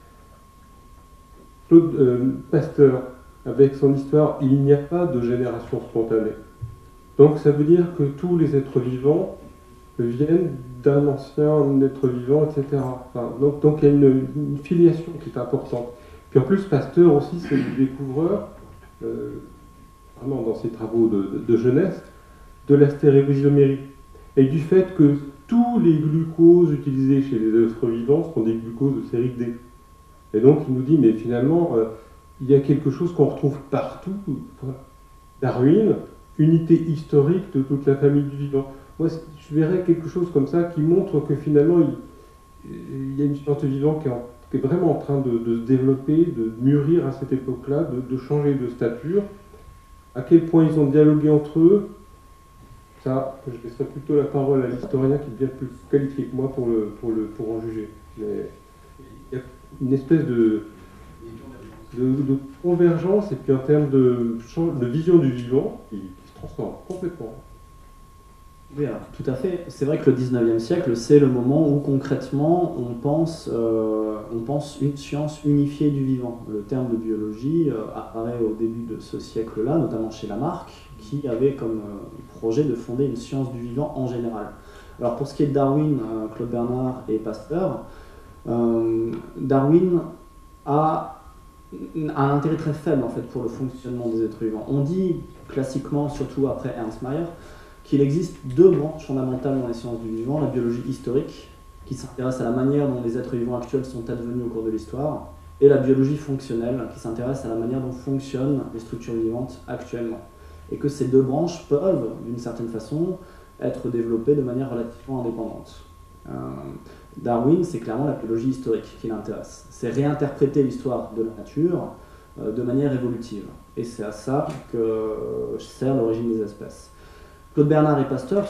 Claude Pasteur, avec son histoire, il n'y a pas de génération spontanée. Donc ça veut dire que tous les êtres vivants viennent d'un ancien être vivant, etc. Enfin, donc il y a une filiation qui est importante. Puis en plus, Pasteur aussi, c'est le découvreur, vraiment dans ses travaux de jeunesse, de la stéréoisomérie. Et du fait que tous les glucoses utilisés chez les êtres vivants sont des glucoses de série D. Et donc il nous dit, mais finalement, il y a quelque chose qu'on retrouve partout. Darwin, unité historique de toute la famille du vivant. Moi, je verrais quelque chose comme ça qui montre que finalement, il y a une science du vivant qui est vraiment en train de se développer, de mûrir à cette époque-là, de changer de stature. À quel point ils ont dialogué entre eux, ça, je laisserai plutôt la parole à l'historien qui est bien plus qualifié que moi pour en juger. Mais il y a une espèce de convergence et puis en termes de vision du vivant qui se transforme complètement. Oui, alors, tout à fait. C'est vrai que le 19e siècle, c'est le moment où concrètement on pense une science unifiée du vivant. Le terme de biologie apparaît au début de ce siècle-là, notamment chez Lamarck, qui avait comme projet de fonder une science du vivant en général. Alors pour ce qui est de Darwin, Claude Bernard et Pasteur, Darwin a un intérêt très faible en fait pour le fonctionnement des êtres vivants. On dit classiquement, surtout après Ernst Mayr, qu'il existe deux branches fondamentales dans les sciences du vivant, la biologie historique, qui s'intéresse à la manière dont les êtres vivants actuels sont advenus au cours de l'histoire, et la biologie fonctionnelle, qui s'intéresse à la manière dont fonctionnent les structures vivantes actuellement. et que ces deux branches peuvent, d'une certaine façon, être développées de manière relativement indépendante. Darwin, c'est clairement la biologie historique qui l'intéresse. C'est réinterpréter l'histoire de la nature de manière évolutive. Et c'est à ça que sert l'origine des espèces. Claude Bernard et Pasteur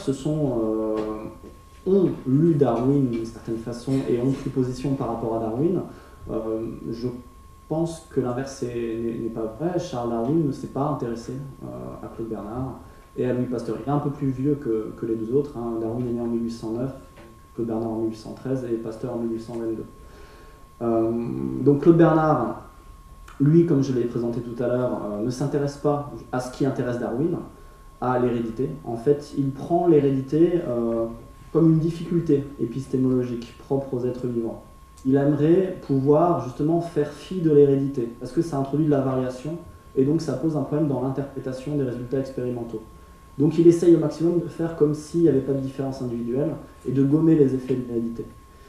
ont lu Darwin d'une certaine façon et ont pris position par rapport à Darwin. Je pense que l'inverse n'est pas vrai. Charles Darwin ne s'est pas intéressé à Claude Bernard et à Louis Pasteur. Il est un peu plus vieux que les deux autres. Darwin est né en 1809, Claude Bernard en 1813 et Pasteur en 1822. Donc Claude Bernard, lui, comme je l'ai présenté tout à l'heure, ne s'intéresse pas à ce qui intéresse Darwin, à l'hérédité. En fait, il prend l'hérédité comme une difficulté épistémologique propre aux êtres vivants. Il aimerait pouvoir justement faire fi de l'hérédité, parce que ça introduit de la variation, et donc ça pose un problème dans l'interprétation des résultats expérimentaux. Donc il essaye au maximum de faire comme s'il n'y avait pas de différence individuelle, et de gommer les effets de l'hérédité.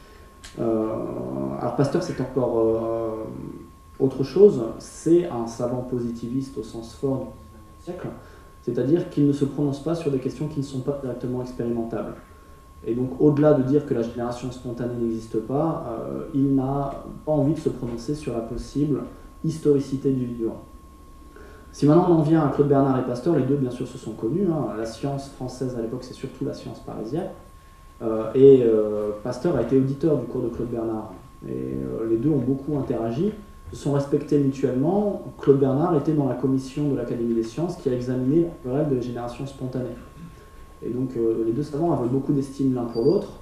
Alors Pasteur, c'est encore autre chose, c'est un savant positiviste au sens fort du XIXe siècle, c'est-à-dire qu'il ne se prononce pas sur des questions qui ne sont pas directement expérimentables. Et donc, au-delà de dire que la génération spontanée n'existe pas, il n'a pas envie de se prononcer sur la possible historicité du vivant. Si maintenant on en vient à Claude Bernard et Pasteur, les deux bien sûr se sont connus. La science française à l'époque, c'est surtout la science parisienne. Pasteur a été auditeur du cours de Claude Bernard. Et les deux ont beaucoup interagi, se sont respectés mutuellement. Claude Bernard était dans la commission de l'Académie des sciences qui a examiné la querelle de la génération spontanée. Et donc les deux savants avaient beaucoup d'estime l'un pour l'autre.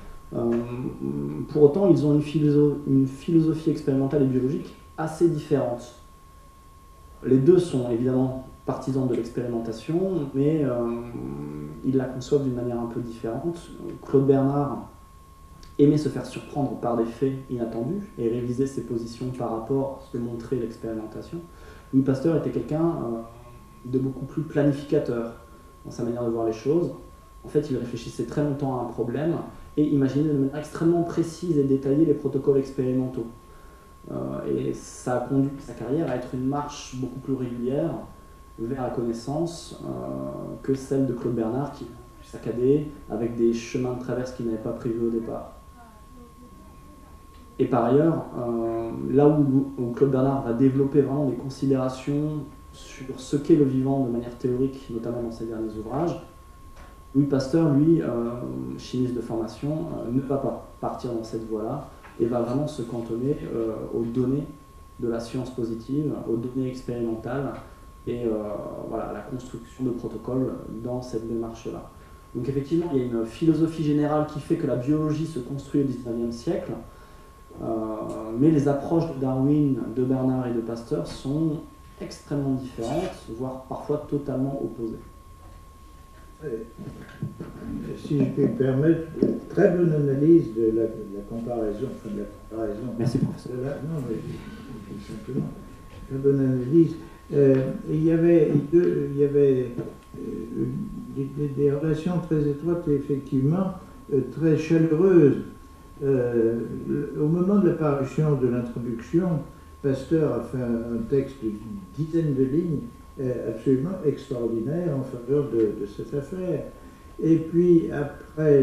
Pour autant, ils ont une philosophie expérimentale et biologique assez différente. Les deux sont évidemment partisans de l'expérimentation, mais ils la conçoivent d'une manière un peu différente. Claude Bernard aimait se faire surprendre par des faits inattendus et réviser ses positions par rapport à ce que montrait l'expérimentation. Louis Pasteur était quelqu'un de beaucoup plus planificateur dans sa manière de voir les choses. En fait, il réfléchissait très longtemps à un problème et imaginait de manière extrêmement précise et détaillée les protocoles expérimentaux. Et ça a conduit sa carrière à être une marche beaucoup plus régulière vers la connaissance que celle de Claude Bernard qui saccadait avec des chemins de traverse qu'il n'avait pas prévus au départ. Et par ailleurs, là où Claude Bernard va développer vraiment des considérations sur ce qu'est le vivant de manière théorique, notamment dans ses derniers ouvrages, Louis Pasteur, lui, chimiste de formation, ne va pas partir dans cette voie-là et va vraiment se cantonner aux données de la science positive, aux données expérimentales et voilà, la construction de protocoles dans cette démarche-là. Donc effectivement, il y a une philosophie générale qui fait que la biologie se construit au XIXe siècle, mais les approches de Darwin, de Bernard et de Pasteur sont extrêmement différentes, voire parfois totalement opposées. Si je puis me permettre, très bonne analyse de la comparaison, enfin de la comparaison. Merci professeur. Non, mais tout simplement, très bonne analyse. Il y avait des relations très étroites et effectivement très chaleureuses. Au moment de la parution de l'introduction, Pasteur a fait un texte d'une dizaine de lignes absolument extraordinaire en faveur de cette affaire. Et puis après,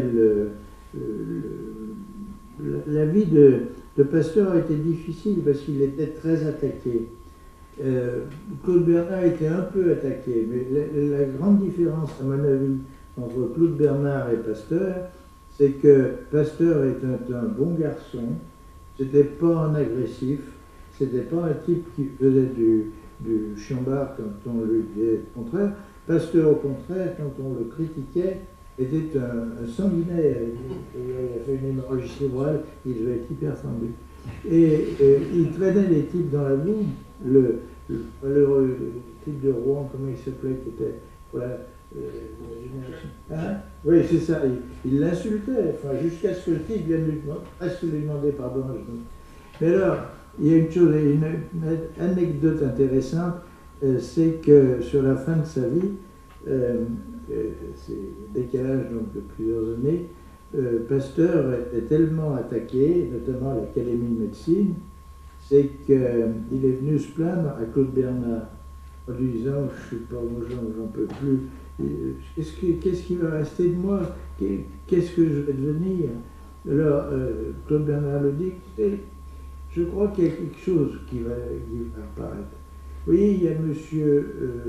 la vie de Pasteur a été difficile parce qu'il était très attaqué. Claude Bernard était un peu attaqué, mais la grande différence, à mon avis, entre Claude Bernard et Pasteur, c'est que Pasteur était un bon garçon, c'était pas un agressif, c'était pas un type qui faisait du chambard quand on lui disait le contraire. Pasteur, au contraire, quand on le critiquait, était un sanguinaire. Il a fait une hémorragie cérébrale, il devait être hyper tendu. Et il traînait les types dans la boue. Le type de Rouen, comment il s'appelait, qui était pour la génération. Hein? Oui, c'est ça. Il l'insultait, enfin, jusqu'à ce que le type vienne presque lui demander pardon. Mais alors, il y a une anecdote intéressante, c'est que sur la fin de sa vie, c'est décalage donc de plusieurs années, Pasteur est tellement attaqué, notamment à l'Académie de médecine, c'est qu'il est venu se plaindre à Claude Bernard. en disant je suis pas j'en peux plus. Qu'est-ce qui va rester de moi? Qu'est-ce que je vais devenir? Alors, Claude Bernard le dit, je crois qu'il y a quelque chose qui va apparaître. Vous voyez, il y a monsieur,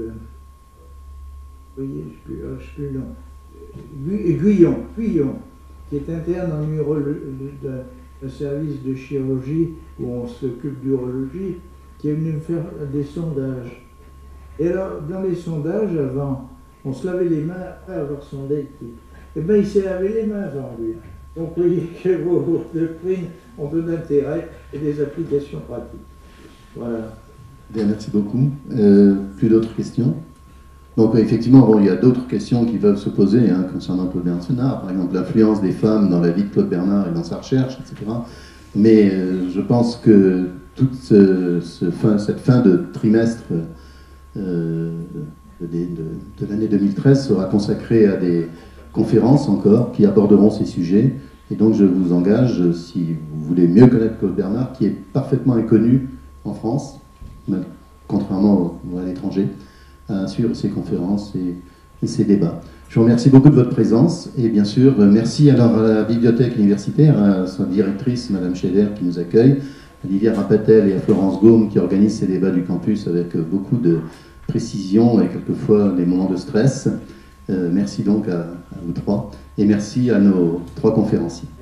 vous voyez, je ne sais plus le nom, Guyon, qui est interne en d'un service de chirurgie où on s'occupe d'urologie, qui est venu me faire des sondages. Et alors, dans les sondages, avant, on se lavait les mains après avoir sondé le type. Eh bien, il s'est lavé les mains avant lui. Donc, vous voyez que vos doctrines ont de l'intérêt et des applications pratiques. Voilà. Bien, merci beaucoup. Plus d'autres questions? Donc, effectivement, bon, il y a d'autres questions qui peuvent se poser concernant Claude Bernard, par exemple l'influence des femmes dans la vie de Claude Bernard et dans sa recherche, etc. Mais je pense que toute cette fin de trimestre de l'année 2013 sera consacrée à des conférences encore qui aborderont ces sujets. Et donc je vous engage, si vous voulez mieux connaître Claude Bernard, qui est parfaitement inconnu en France, contrairement à l'étranger, à suivre ces conférences et ces débats. Je vous remercie beaucoup de votre présence et bien sûr, merci alors à la bibliothèque universitaire, à sa directrice, Madame Scheder, qui nous accueille, à Lydia Rapatel et à Florence Gaume qui organisent ces débats du campus avec beaucoup de précision et quelquefois des moments de stress. Merci donc à vous trois et merci à nos trois conférenciers.